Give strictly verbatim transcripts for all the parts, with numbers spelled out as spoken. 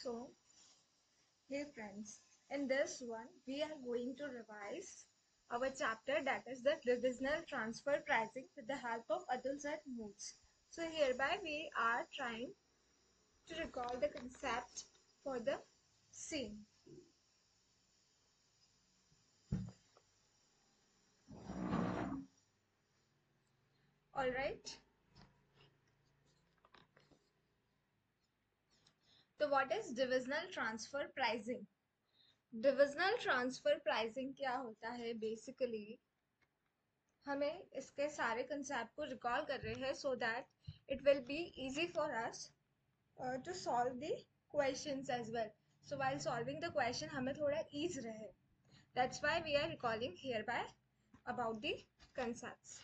So, hey friends, in this one we are going to revise our chapter, that is the divisional transfer pricing, with the help of Atul sir notes. So hereby we are trying to recall the concept for the same. Alright. So what is divisional transfer pricing? Divisional transfer pricing क्या होता है? Basically हमें इसके सारे concept को recall कर रहे हैं so that it will be easy for us uh, to solve the questions as well. So while solving the question हमें थोड़ा ease रहे. That's why we are recalling hereby about the concepts.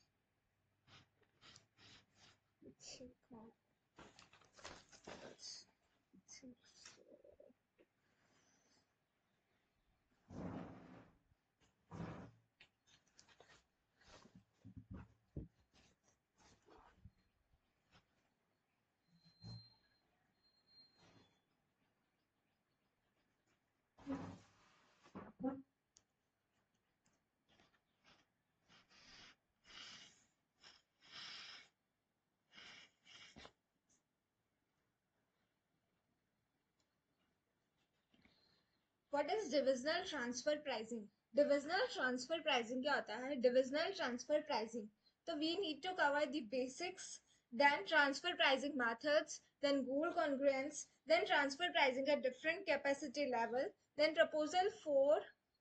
What is divisional transfer pricing? Divisional transfer pricing क्या होता है? Divisional transfer pricing. So we need to cover the basics, then transfer pricing methods, then goal congruence, then transfer pricing at different capacity level, then proposal for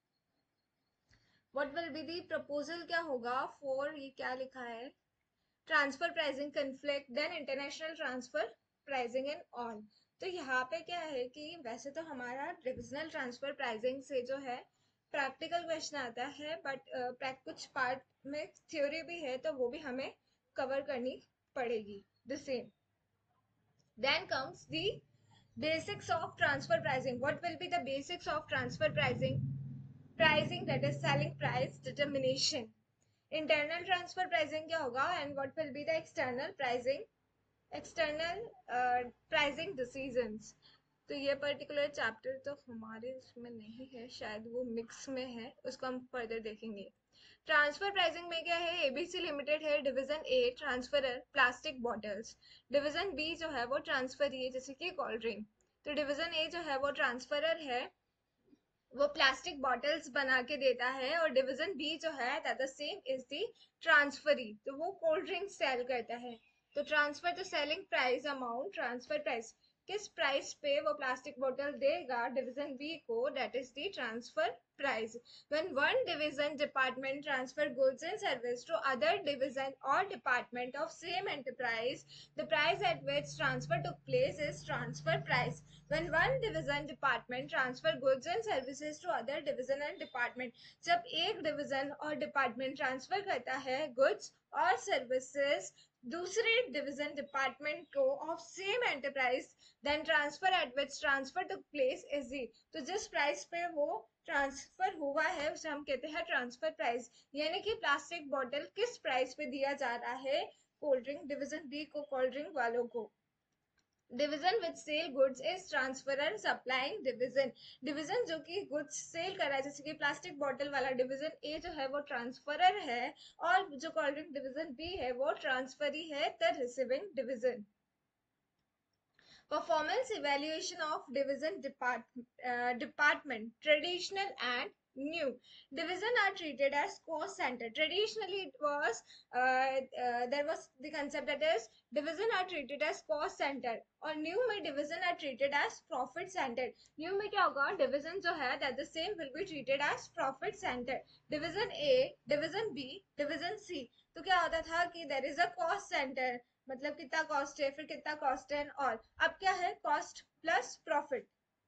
what will be the proposal क्या होगा for ये क्या लिखा है? Transfer pricing conflict, then international transfer pricing and all. तो यहाँ पे क्या है कि वैसे तो हमारा डिविजनल ट्रांसफर प्राइसिंग से जो है प्रैक्टिकल क्वेश्चन आता है, बट uh, कुछ पार्ट में थ्योरी भी है तो वो भी हमें कवर करनी पड़ेगी. The same. Then comes the basics of transfer pricing. What will be the basics of transfer pricing? Pricing, that is selling price determination. Internal transfer pricing क्या होगा and what will be the external pricing? External pricing decisions. तो ये particular chapter तो हमारे उसमें नहीं है, शायद वो मिक्स में है, उसको हम फर्दर देखेंगे. ट्रांसफर प्राइसिंग में क्या है? एबीसी लिमिटेड है division A transferor plastic bottles. Division B जो है वो ट्रांसफर है, जैसे कि कोल्ड ड्रिंक. तो डिवीजन ए जो है वो ट्रांसफरर है, वो प्लास्टिक बॉटल्स बना के देता है, और डिवीजन बी जो है that the same is the transferee, तो वो कोल्ड ड्रिंक सेल करता है. तो ट्रांसफर तो selling price amount, transfer price किस प्राइस पे वो प्लास्टिक बोतल देगा डिवीजन बी को, that is the transfer price. When one division department transfer goods and service to other division or department of same enterprise, the price at which transfer took place is transfer price. When one division department transfer goods and services to other division and department, जब एक division और department transfer करता है goods और services दूसरे division department को of same enterprise, then transfer at which transfer took place is the, तो जिस price पे वो ट्रांसफर हुआ है उसे हम कहते हैं ट्रांसफर प्राइस. यानी कि प्लास्टिक बॉटल किस प्राइस पे दिया जा रहा है कोल्ड ड्रिंक डिवीजन बी को, कोल्ड ड्रिंक वालों को. Division which sell goods is transferor supplying division. Division जो कि गुड्स सेल कर रहा है, जैसे कि प्लास्टिक बॉटल वाला डिवीजन ए जो है वो ट्रांसफरर है, और जो कोल्ड ड्रिंक डिवीजन बी है वो ट्रांसफरी है, the receiving division. Performance evaluation of division depart, uh, department, traditional and new. Division are treated as cost center. Traditionally it was uh, uh, there was the concept that is division are treated as cost center, और new में division are treated as profit center. New में क्या होगा? division जो है that the same will be treated as profit center. division A, division B, division C. तो क्या होता था कि there is a cost center, मतलब कितना कॉस्ट है, फिर कितना कॉस्ट है, और अब क्या है? Cost plus profit.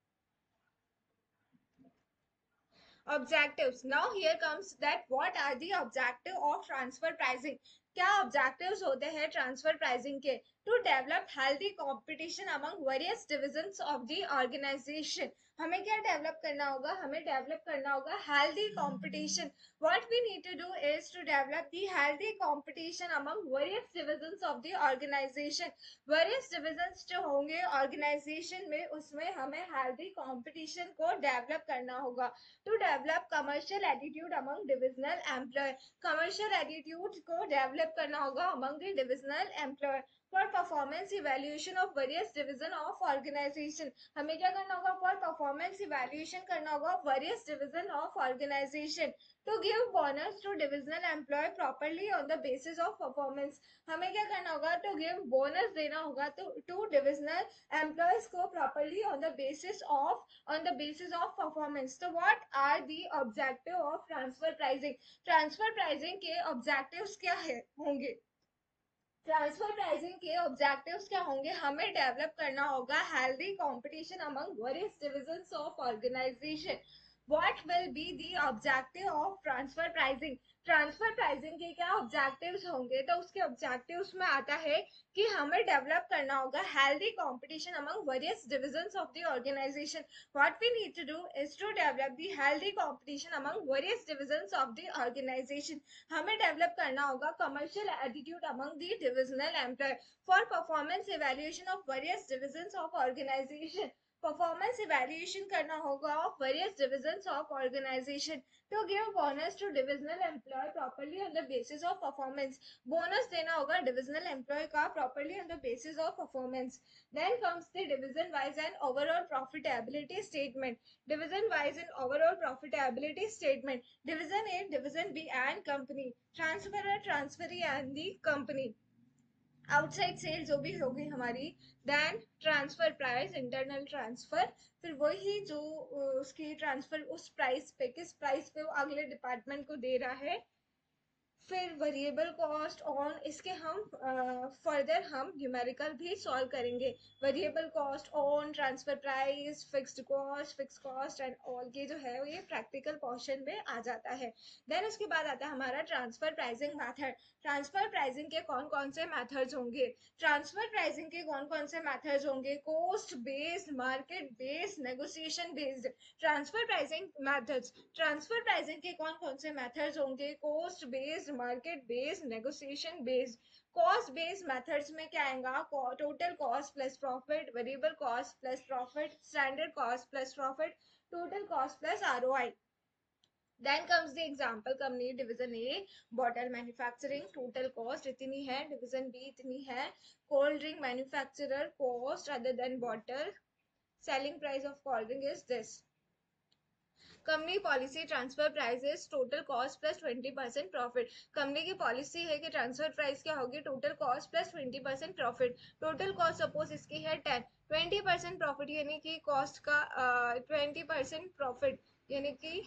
Objectives. Now here comes that what are the objective of transfer pricing. क्या objectives होते हैं transfer pricing के? To develop healthy competition among various divisions of the organisation. हमें क्या डेवलप करना होगा, हमें डेवलप करना होगा healthy competition. What we need to do is to develop the healthy competition among various divisions of the organisation. Various divisions जो होंगे organisation में, उसमें हमें हेल्दी कंपटीशन को डेवलप करना होगा। To develop commercial attitude among divisional employ, commercial attitude को develop करना होगा among the divisional employ. For performance evaluation of various division of organisation, हमें क्या करना होगा, फॉर परफॉर्मेंस इवेल्युएशन करना होगा various division of organisation. To give bonus to divisional employ properly on the basis of performance, हमें क्या करना होगा, टू गिव बोनस देना होगा तो टू डिविजनल एम्प्लॉयज को properly on the basis of on the basis of performance. तो what are the objective of transfer pricing, transfer pricing के ऑब्जेक्टिव्स क्या है होंगे, ट्रांसफर प्राइसिंग के ऑब्जेक्टिव्स क्या होंगे, हमें डेवलप करना होगा healthy competition among various divisions of organisation. What will be the objective of transfer pricing, transfer pricing के क्या ऑब्जेक्टिव्स होंगे, तो उसके ऑब्जेक्टिव्स में आता है कि हमें डेवलप करना होगा healthy competition among various divisions of the organisation. What we need to do is to develop the healthy competition among various divisions of the organisation. हमें डेवलप करना होगा commercial attitude among the divisional employ for performance evaluation of various divisions of organisation. Performance evaluation करना होगा of various divisions of organisation. To give bonus to divisional employ properly on the basis of performance, bonus देना होगा divisional employ का properly on the basis of performance. Then comes the division wise and overall profitability statement, division wise and overall profitability statement, division A, division B and company, transfer transferee and the company, outside sale जो भी होगी हमारी, then transfer price, internal transfer, फिर वही जो उसकी transfer उस price पे, किस प्राइस पे वो अगले डिपार्टमेंट को दे रहा है, फिर वेरिएबल कॉस्ट ऑन, इसके हम फर्दर uh, हम न्यूमेरिकल भी सॉल्व करेंगे। Variable cost on transfer price, fixed cost, fix cost and all, ये जो है ये प्रैक्टिकल पोर्शन में आ जाता है। देन उसके बाद आता है हमारा transfer pricing method. Transfer pricing के कौन कौन से मेथड्स होंगे, ट्रांसफर प्राइसिंग के कौन कौन से मेथड्स होंगे, cost based, market based, negotiation based. Transfer pricing methods, transfer pricing के कौन कौन से मेथड्स होंगे, cost based, market based, negotiation based. Cost based methods में क्या आएगा, total cost plus profit, variable cost plus profit, standard cost plus profit, total cost plus ROI. Then comes the example company, division A bottle manufacturing, total cost इतनी है, division B इतनी है, cold drink manufacturer, cost other than bottle, selling price of cold drink is this। Company policy transfer price is total cost plus twenty percent profit, company की policy है कि transfer price क्या होगी, total cost plus twenty percent profit. Total cost suppose इसकी है ten, twenty percent profit यानी कि cost का ट्वेंटी परसेंट प्रॉफिट यानी कि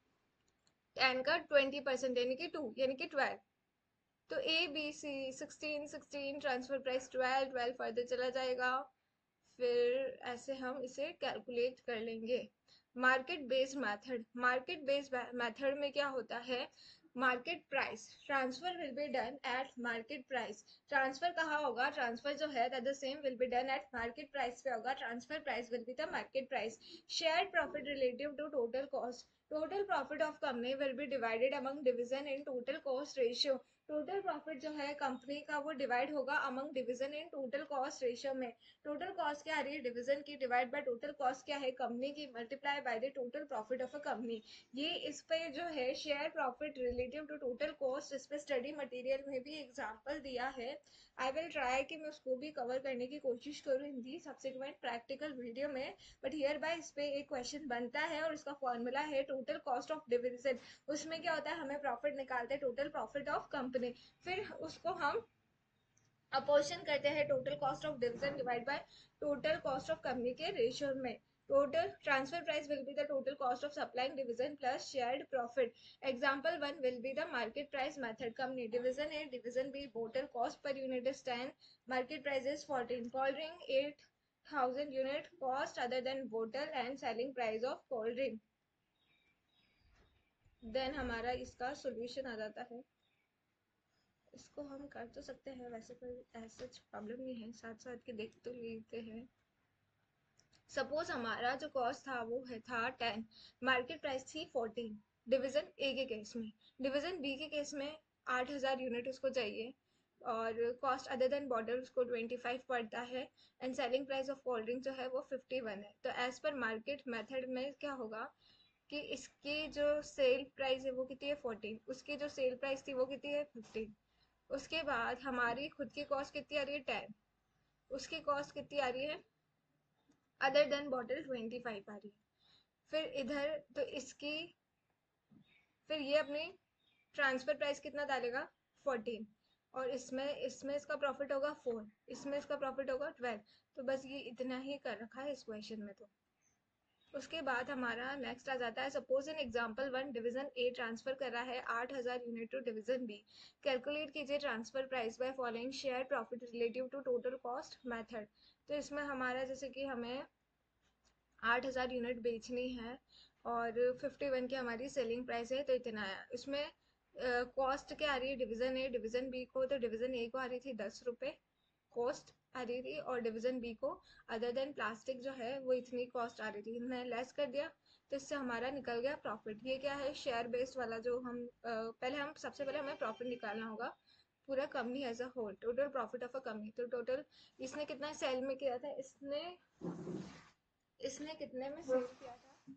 टेन का ट्वेंटी परसेंट यानी कि टू यानी कि ट्वेल्व। तो A B C sixteen sixteen, transfer price twelve, twelve further चला जाएगा, फिर ऐसे हम इसे कैलकुलेट कर लेंगे। Market based method, market based method में क्या होता है, market price, transfer will be done at market price. Transfer कहाँ होगा, ट्रांसफर जो है that the same will be done at market price पे होगा, transfer price will be the market price. Share profit relative to total cost, total profit of company will be divided among division in total cost ratio. Total profit जो है company का वो divide होगा among division in total cost ratio में। Total cost क्या आ रही है, डिवीजन की, डिवाइड बाय टोटल कॉस्ट क्या है, कंपनी की, multiply by the total profit of a company. ये इस पे जो है share profit relative to total cost, इस पे स्टडी मटेरियल में भी एग्जांपल दिया है। आई विल ट्राई कि मैं उसको भी कवर करने की कोशिश करूँ in the subsequent practical video में, बट हियर बाय इस पे एक क्वेश्चन बनता है और इसका फॉर्मूला है टोटल कॉस्ट ऑफ डिवीजन। उसमें क्या होता है, हमें प्रॉफिट निकालते हैं टोटल प्रॉफिट ऑफ कंपनी, फिर उसको हम अपोर्शन करते हैं total cost of division divide by total cost of company के रेशियो में। Total transfer price will be the total cost of supplying division plus shared profit. Example one will be the market price method, company division A, division B, total cost per unit is ten, market price is fourteen, cold drink at thousand unit, cost other than बोतल and selling price of cold drink. Then हमारा इसका solution आ जाता है। इसको हम कर तो सकते हैं, वैसे कोई ऐसा प्रॉब्लम नहीं है, साथ साथ के देख तो लेते हैं। सपोज हमारा जो कॉस्ट था वो है था टेन, मार्केट प्राइस थी फोर्टीन, डिवीजन ए के केस में। डिवीजन बी के केस में आठ हजार यूनिट उसको चाहिए, और कॉस्ट अदर देन बॉटल उसको ट्वेंटी फाइव पड़ता है, and selling price of cold drink जो है वो फिफ्टी वन है। तो एज पर मार्केट मेथड में क्या होगा कि इसकी जो सेल प्राइस है वो कितनी है फोर्टीन, उसकी जो सेल प्राइस थी वो कितनी है फिफ्टीन, उसके बाद हमारी खुद की कॉस्ट कितनी आ रही है टेन, उसकी कॉस्ट कितनी आ रही है other than bottle twenty five आ रही है। फिर इधर तो इसकी, फिर ये अपनी ट्रांसफर प्राइस कितना डालेगा फोर्टीन, और इसमें इसमें इसका प्रॉफिट होगा फोर, इसमें इसका प्रॉफिट होगा ट्वेल्व। तो बस ये इतना ही कर रखा है इस क्वेश्चन में। तो उसके बाद हमारा नेक्स्ट आ जाता है, suppose in example one division A transfer कर रहा है आठ हजार unit to division B, calculate कीजिए transfer price by following share profit relative to total cost method. तो इसमें हमारा जैसे कि हमें आठ हजार यूनिट बेचनी है और फिफ्टी वन की हमारी सेलिंग प्राइस है, तो इतना आया। इसमें कॉस्ट uh, क्या आ रही है डिवीजन ए डिवीजन बी को, तो डिवीजन ए को आ रही थी दस रुपये कॉस्ट आ रही थी, और डिवीजन बी को अदर देन प्लास्टिक जो है वो इतनी कॉस्ट आ रही थी, मैं लेस कर दिया, तो इससे हमारा निकल गया प्रॉफिट। ये क्या है शेयर बेस्ड वाला, जो हम uh, पहले हम सबसे पहले हमें प्रॉफिट निकालना होगा पूरा company as a whole, total profit of a company. तो टोटल इसने कितना सेल में किया था, इसने इसने कितने में सेल किया था,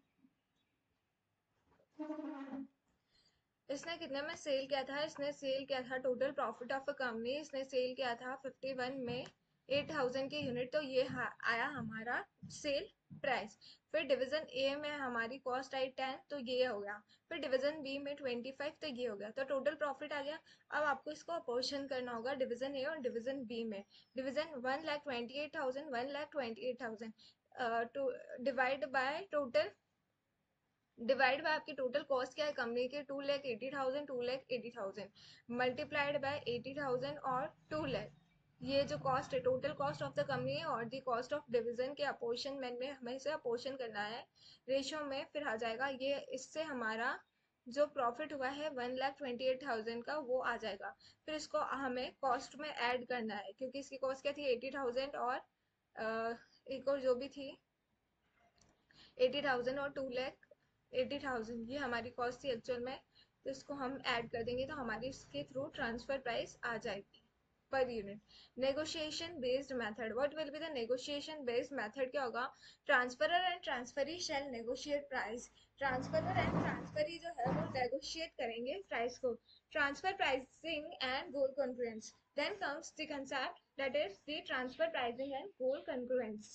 इसने कितने में सेल किया था, इसने सेल किया था total profit of a company, इसने सेल किया था फिफ्टी वन में एट थाउजेंड की यूनिट, तो ये आया हमारा सेल प्राइस। फिर डिवीजन ए में हमारी कॉस्ट आई टेन, तो ये हो गया। फिर डिवीजन बी में ट्वेंटी फाइव, तो ये हो गया, तो टोटल प्रॉफिट आ गया। अब आपको इसको अपोर्शन करना होगा डिवीजन ए और डिवीजन बी में। Division one lakh twenty eight thousand one lakh twenty eight thousand two divide by total, divide by आपकी टोटल कॉस्ट क्या है कंपनी के, two lakh eighty thousand two lakh eighty thousand multiplied by eighty thousand और two lakh, ये जो cost है total cost of the company है, और दी कॉस्ट ऑफ डिवीजन के अपोर्शन में हमें इसे अपोर्शन करना है रेशियो में, फिर आ जाएगा ये। इससे हमारा जो प्रॉफिट हुआ है one lakh twenty eight thousand का वो आ जाएगा। फिर इसको हमें कॉस्ट में ऐड करना है, क्योंकि इसकी कॉस्ट क्या थी एटी थाउजेंड, और uh, एक और जो भी थी एटी थाउजेंड और टू लैख एटी थाउजेंड, ये हमारी कॉस्ट थी एक्चुअल में। तो इसको हम ऐड कर देंगे तो हमारी इसके थ्रू ट्रांसफर प्राइस आ जाएगी per unit. Negotiation based method, what will be the negotiation based method, क्या होगा, transferor and transferee shall negotiate price. Transferor and transferee जो है वो नेगोशिएट करेंगे प्राइस को, transfer pricing and goal confluence. Then comes the concept that is the transfer pricing and goal confluence.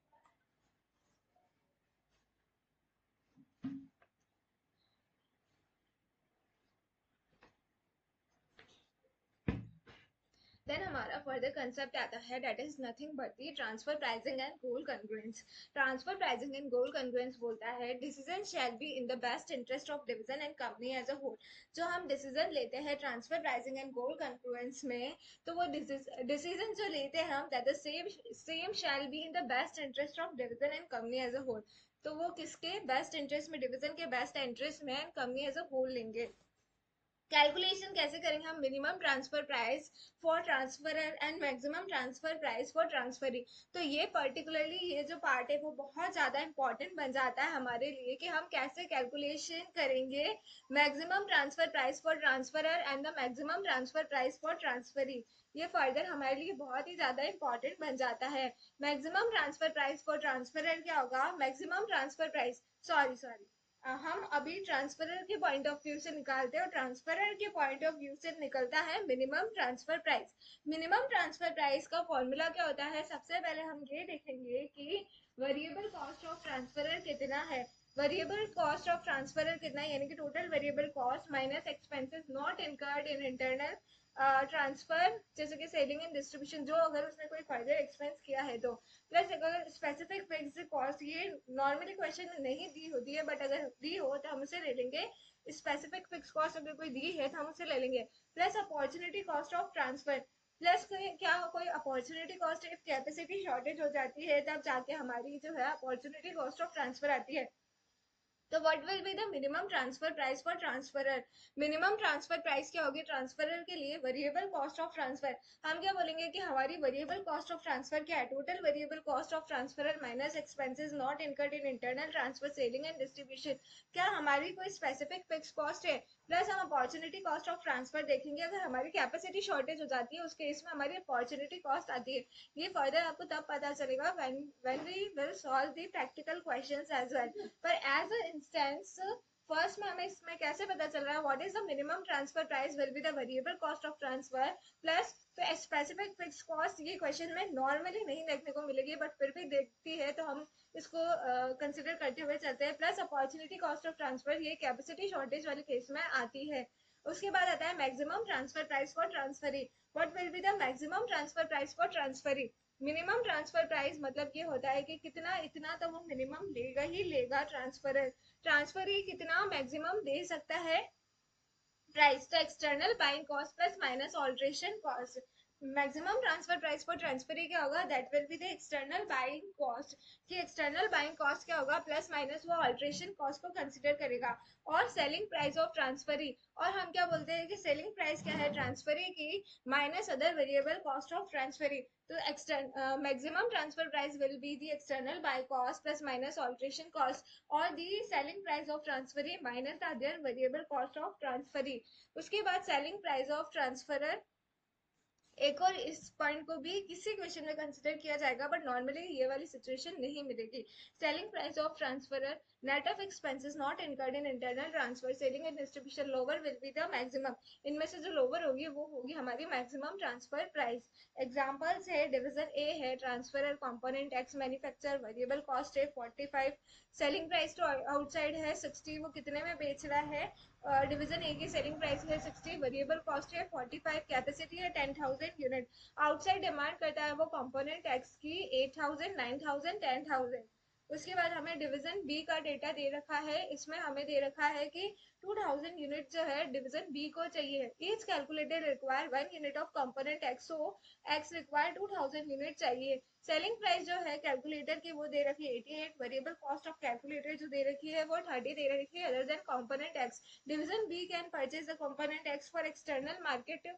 देन हमारा further concept आता है that is nothing but the transfer pricing and goal congruence. Transfer pricing and goal congruence बोलता है decision shall be in the best interest of division and company as a whole. जो हम decision लेते हैं transfer pricing and goal congruence में, तो वो decision जो लेते हैं हम that the same same shall be in the best interest of division and company as a whole. तो वो किसके बेस्ट इंटरेस्ट में, डिवीजन के बेस्ट इंटरेस्ट में कंपनी एज अ होल लेंगे। कैलकुलेशन कैसे करेंगे हम, minimum transfer price for transferor and maximum transfer price for transferee. तो ये पर्टिकुलरली ये जो पार्ट है वो बहुत ज्यादा इंपॉर्टेंट बन जाता है हमारे लिए कि हम कैसे कैलकुलेशन करेंगे maximum transfer price for transferor and the maximum transfer price for transferee. ये फर्दर हमारे लिए बहुत ही ज्यादा इंपॉर्टेंट बन जाता है। Maximum transfer price for transferor क्या होगा, maximum transfer price, sorry sorry हम अभी ट्रांसफरर के पॉइंट ऑफ व्यू से निकालते हैं, और ट्रांसफरर के पॉइंट ऑफ व्यू से निकलता है minimum transfer price. Minimum transfer price का फॉर्मूला क्या होता है, सबसे पहले हम ये देखेंगे कि वेरिएबल कॉस्ट ऑफ ट्रांसफरर कितना है। वेरिएबल कॉस्ट ऑफ ट्रांसफरर कितना है, यानी कि total variable cost minus expenses not incurred in internal transfer, जैसे कि सेलिंग एंड डिस्ट्रीब्यूशन, जो अगर उसने कोई फर्दर एक्सपेंस किया है तो, प्लस अगर स्पेसिफिक फिक्स्ड कॉस्ट, ये नॉर्मली क्वेश्चन में नहीं दी होती है, बट अगर दी हो तो हम उसे ले लेंगे। स्पेसिफिक फिक्स कॉस्ट अगर कोई दी है तो हम उसे ले लेंगे, plus opportunity cost of transfer, plus क्या कोई opportunity cost, if capacity shortage हो जाती है तब जाके हमारी जो है अपॉर्चुनिटी कॉस्ट ऑफ ट्रांसफर आती है। तो what will be the minimum transfer price for transferor? Minimum transfer price क्या होगी ट्रांसफरर के लिए? Variable cost of transfer. हम क्या बोलेंगे कि हमारी वेरिएबल कॉस्ट ऑफ ट्रांसफर क्या है? Total variable cost of transferor minus expenses not incurred in internal transfer selling and distribution. क्या हमारी कोई स्पेसिफिक फिक्स कॉस्ट है? प्लस हम अपॉर्चुनिटी कॉस्ट ऑफ ट्रांसफर देखेंगे। अगर हमारी कैपेसिटी शॉर्टेज हो जाती है उस केस में हमारी अपॉर्चुनिटी कॉस्ट आती है। ये फर्दर आपको तब पता चलेगा when when we will solve the practical questions as well. पर एज अ इंस्टेंस फर्स्ट में हमें इसमें कैसे पता चल रहा है what is the minimum transfer price will be the variable cost of transfer plus तो स्पेसिफिक फिक्स कॉस्ट। ये क्वेश्चन में नॉर्मली नहीं देखने को मिलेगी बट फिर भी देखती है तो हम इसको कंसिडर uh, करते हुए चलते हैं। Plus opportunity cost of transfer ये कैपेसिटी शॉर्टेज वाले केस में आती है। उसके बाद आता है maximum transfer price for transferee. What will be the maximum transfer price for transferee? Minimum transfer price मतलब ये होता है कि कितना इतना तो वो मिनिमम लेगा ही लेगा ट्रांसफर। ट्रांसफर ही कितना मैक्सिमम दे सकता है प्राइस। तो external buying cost plus minus alteration cost. Maximum transfer price for transfer क्या होगा? That will be the external buying cost. कि एक्सटर्नल बाइंग कॉस्ट क्या होगा प्लस माइनस वो ऑल्ट्रेशन कॉस्ट को कंसिडर करेगा। और सेलिंग प्राइस ऑफ ट्रांसफरी। और हम क्या बोलते हैं कि सेलिंग प्राइस क्या है ट्रांसफरी की minus other variable cost of transferee. तो extern maximum transfer price will be the external buy cost plus minus alteration cost और the selling price of transferee minus other variable cost of transferee. उसके बाद selling price of transferor एक और इस point को भी किसी क्वेश्चन में कंसिडर किया जाएगा बट नॉर्मली ये वाली सिचुएशन नहीं मिलेगी। Selling price of transferor net of expenses not incurred in internal transfer selling and distribution lower will be the maximum. इनमें से जो लोअर होगी वो होगी हमारी मैक्सिमम ट्रांसफर प्राइस। एग्जांपल्स है डिवीजन ए है transferor component X manufacture variable cost है फोर्टी फाइव। सेलिंग प्राइस तो आउटसाइड है सिक्सटी, वो कितने में बेच रहा है? डिवीजन ए की सेलिंग प्राइस है सिक्सटी, वेरिएबल कॉस्ट है फोर्टी फाइव, कैपेसिटी है ten thousand unit. Outside demand करता है वो कंपोनेंट एक्स की eight thousand, nine thousand, ten thousand. उसके बाद हमें डिवीजन बी का डेटा दे रखा है। इसमें हमें दे रखा है कि टू थाउजेंड यूनिट जो है डिवीजन बी को चाहिए। Each calculated require one unit of component X, so X require two thousand unit चाहिए। सेलिंग प्राइस जो है कैलकुलेटर की वो दे रखी है eighty eight, variable cost of calculator जो दे रखी है वो थर्टी दे रखी है other than component X. Division B can purchase the component X for external market.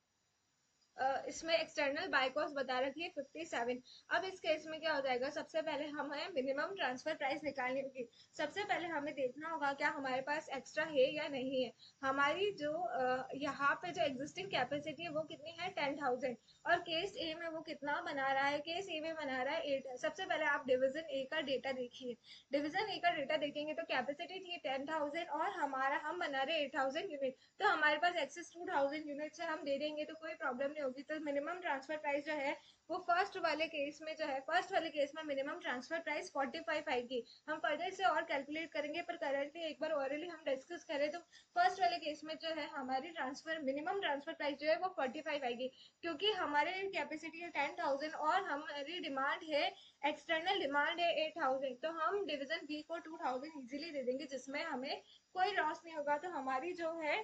Uh, इसमें एक्सटर्नल बाय कॉस्ट बता रखी है फिफ्टी सेवन। अब इस केस में क्या हो जाएगा? सबसे पहले हमें मिनिमम ट्रांसफर प्राइस निकालनी होगी। सबसे पहले हमें देखना होगा क्या हमारे पास एक्स्ट्रा है या नहीं है। हमारी जो uh, यहाँ पे जो एग्जिस्टिंग कैपेसिटी है वो कितनी है? Ten thousand. और केस ए में वो कितना बना रहा है? केस ए में बना रहा है एट। सबसे पहले आप डिवीजन ए का डेटा देखिए। डिवीजन ए का डेटा देखेंगे तो कैपेसिटी थी टेन थाउजेंड और हमारा हम बना रहे एट थाउजेंड यूनिट। तो हमारे पास एक्सेस टू थाउजेंड यूनिट से हम दे देंगे तो कोई प्रॉब्लम नहीं होगी। तो मिनिमम ट्रांसफर प्राइस जो है वो फर्स्ट वाले केस में जो है फर्स्ट वाले केस में minimum transfer price forty five आएगी। हम फर्दर से और कैलकुलेट करेंगे पर करंटली एक बार ऑरली हम डिस्कस करें तो फर्स्ट वाले केस में जो है हमारी ट्रांसफर मिनिमम ट्रांसफर प्राइस जो है वो फोर्टी फाइव आएगी। क्योंकि हमारे कैपेसिटी है टेन थाउजेंड और हमारी डिमांड है एक्सटर्नल डिमांड है एट थाउजेंड। तो हम डिवीजन बी को टू थाउजेंड इजीली दे देंगे जिसमें हमें कोई लॉस नहीं होगा। तो हमारी जो है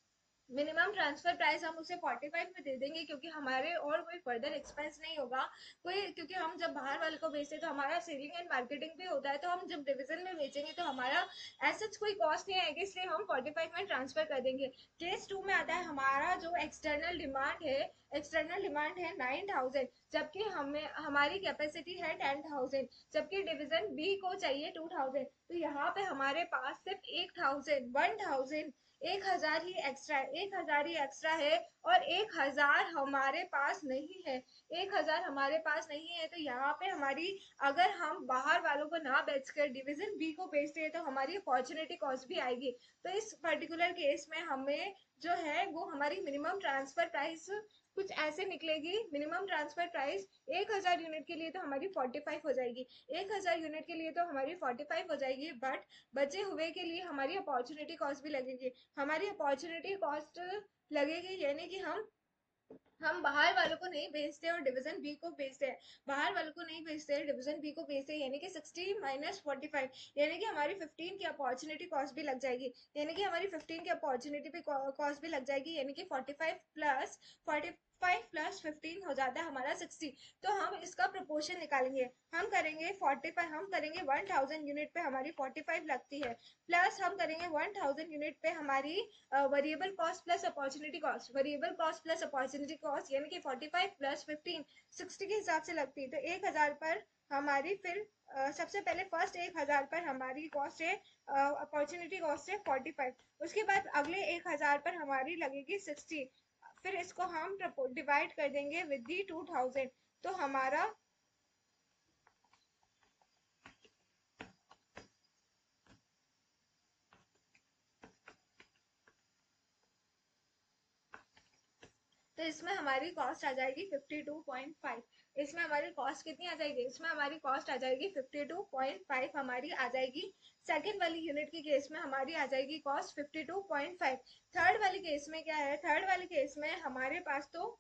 मिनिमम ट्रांसफर प्राइस हम उसे फोर्टी फाइव में दे देंगे क्योंकि हमारे और कोई फर्दर एक्सपेंस नहीं होगा कोई। क्योंकि हम जब बाहर वाले को बेचते तो हमारा सेलिंग एंड मार्केटिंग भी होता है। तो हम जब डिवीजन में बेचेंगे तो हमारा ऐसा कोई कॉस्ट नहीं आएगी इसलिए हम फोर्टी फाइव में ट्रांसफर कर देंगे। केस टू में आता है हमारा जो एक्सटर्नल डिमांड है एक्सटर्नल डिमांड है नाइन थाउजेंड जबकि हमें हमारी कैपेसिटी है टेन थाउजेंड जबकि डिवीजन बी को चाहिए टू थाउजेंड। तो यहाँ पे हमारे पास सिर्फ एक थाउजेंड वन थाउजेंड एक हजार ही एक्स्ट्रा है। एक हजार ही एक्स्ट्रा है और एक हजार हमारे पास नहीं है। एक हजार हमारे पास नहीं है तो यहाँ पे हमारी अगर हम बाहर वालों को ना बेचकर डिवीजन बी को बेचते हैं तो हमारी अपॉर्चुनिटी कॉस्ट भी आएगी। तो इस पर्टिकुलर केस में हमें जो है वो हमारी मिनिमम ट्रांसफर प्राइस कुछ ऐसे निकलेगी। मिनिमम ट्रांसफर प्राइस एक हजार यूनिट के लिए तो हमारी फोर्टी फाइव हो जाएगी। एक हजार यूनिट के लिए तो हमारी फोर्टी फाइव हो जाएगी बट बचे हुए के लिए हमारी अपॉर्चुनिटी कॉस्ट भी लगेगी। हमारी अपॉर्चुनिटी कॉस्ट लगेगी यानी कि हम हम बाहर वालों को नहीं भेजते और डिवीजन बी को भेजते हैं, बाहर वालों को नहीं भेजते, डिवीजन बी को भेजते हैं, यानी कि सिक्सटी माइनस फोर्टी फाइव, यानी कि हमारी फिफ्टीन की अपॉर्चुनिटी कॉस्ट भी लग जाएगी, यानी कि हमारी फिफ्टीन की अपॉर्चुनिटी भी कॉस्ट भी लग जाएगी, यानी कि forty five plus forty five plus fifteen हो जाता है हमारा सिक्सटी। तो हम इसका प्रोपोर्शन निकालेंगे, हम करेंगे फोर्टी फाइव, हम करेंगे वन थाउजेंड यूनिट पे हमारी फोर्टी फाइव लगती है, प्लस हम करेंगे वन थाउजेंड यूनिट पे हमारी variable cost plus opportunity cost, variable cost plus opportunity cost यानी कि forty five plus fifteen sixty के हिसाब से लगती है। तो एक हजार पर हमारी फिर uh, सबसे पहले फर्स्ट एक हजार पर हमारी कॉस्ट है, अपॉर्चुनिटी कॉस्ट है फोर्टी फाइव, उसके बाद अगले एक हजार पर हमारी लगेगी सिक्सटी, फिर इसको हम डिवाइड कर देंगे विद दी टू थाउजेंड, तो हमारा तो इसमें हमारी कॉस्ट आ जाएगी फिफ्टी टू पॉइंट फाइव, इसमें हमारी कॉस्ट कितनी आ जाएगी, इसमें हमारी कॉस्ट आ जाएगी फिफ्टी टू पॉइंट फाइव हमारी आ जाएगी। सेकंड वाली यूनिट की केस में हमारी आ जाएगी cost fifty two point five. Third वाली केस में क्या है, थर्ड वाली केस में हमारे पास तो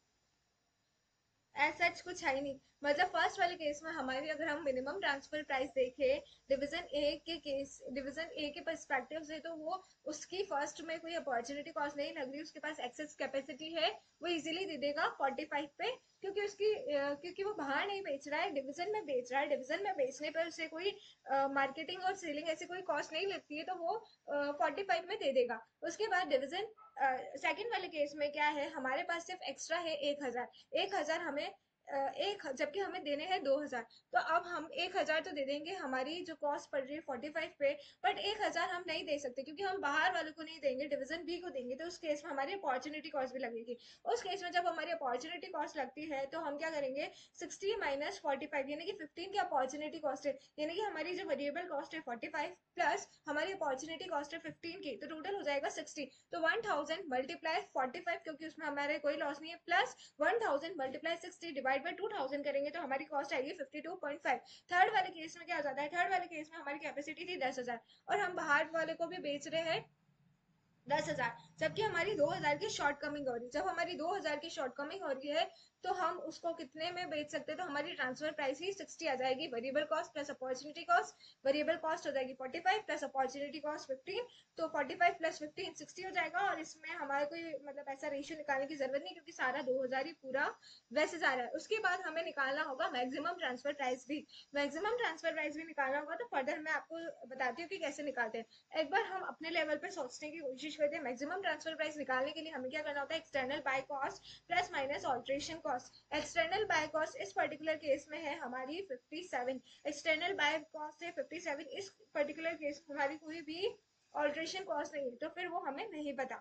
ऐसा सच कुछ है ही नहीं, मतलब फर्स्ट वाले केस में हमारी अगर हम मिनिमम ट्रांसफर प्राइस देखें डिवीजन ए के केस, डिवीजन ए के पर्सपेक्टिव से, तो वो उसकी फर्स्ट में कोई अपॉर्चुनिटी कॉस्ट नहीं लग रही, उसके पास एक्सेस कैपेसिटी है, वो इजीली दे देगा फोर्टी फाइव पे, क्योंकि उसकी अ, क्योंकि वो बाहर नहीं बेच रहा है, डिवीजन में बेच रहा है, डिवीजन में बेचने पर उसे कोई मार्केटिंग और सेलिंग ऐसी कोई कॉस्ट नहीं लगती है, तो वो फोर्टी फाइव में दे देगा। उसके बाद डिवीजन सेकंड वाले केस में क्या है, हमारे पास सिर्फ एक्स्ट्रा है एक हजार, एक हजार हमें अ, एक जबकि हमें देने हैं दो हजार, तो अब हम एक हजार तो दे देंगे, हमारी जो कॉस्ट पड़ रही है फोर्टी फाइव पे, बट एक हजार हम नहीं दे सकते क्योंकि हम बाहर वालों को नहीं देंगे, डिवीजन बी को देंगे, तो उस केस में हमारी अपॉर्चुनिटी कॉस्ट भी लगेगी। उस केस में जब हमारी अपॉर्चुनिटी कॉस्ट लगती है तो हम क्या करेंगे, सिक्सटी माइनस फोर्टी फाइव यानी कि फिफ्टीन की अपॉर्चुनिटी कॉस्ट है, यानी कि हमारी जो वेरिएबल कॉस्ट है फोर्टी फाइव प्लस हमारी अपॉर्चुनिटी कॉस्ट है फिफ्टीन की, तो टोटल हो जाएगा सिक्सटी। तो one thousand multiply forty five, क्योंकि उसमें हमारे कोई लॉस नहीं है, plus one thousand multiply sixty divide by two thousand करेंगे तो हमारी कॉस्ट आएगी fifty two point five. Third वाले केस में क्या हो जाता है, थर्ड वाले केस में हमारी कैपेसिटी थी दस हजार और हम बाहर वाले को भी बेच रहे हैं दस हजार, जबकि हमारी दो हजार की शॉर्ट कमिंग हो रही है, जब हमारी दो हजार की शॉर्ट कमिंग हो रही है तो हम उसको कितने में बेच सकते हैं, तो हमारी ट्रांसफर प्राइस ही सिक्सटी आ जाएगी, variable cost plus opportunity cost, variable cost हो जाएगी forty five plus opportunity cost fifteen, तो forty five plus fifteen sixty हो जाएगा, और इसमें हमारे कोई मतलब ऐसा रेशियो निकालने की जरूरत नहीं क्योंकि सारा दो हजार ही पूरा वैसे जा रहा है। उसके बाद हमें निकालना होगा मैक्सिमम ट्रांसफर प्राइस भी, मैक्सिमम ट्रांसफर प्राइस भी निकालना होगा, तो फर्दर मैं आपको बताती हूँ कि कैसे निकालते हैं। एक बार हम अपने लेवल पे सोचने की कोशिश करते हैं, मैक्सिमम ट्रांसफर प्राइस निकालने के लिए हमें क्या करना होता है, external buy cost plus minus alteration cost. External buy cost इस पर्टिकुलर केस में है हमारी fifty seven, external buy cost है फिफ्टी सेवन, इस पर्टिकुलर केस में हमारी कोई भी ऑल्ट्रेशन कॉस्ट नहीं है, तो फिर वो हमें नहीं पता।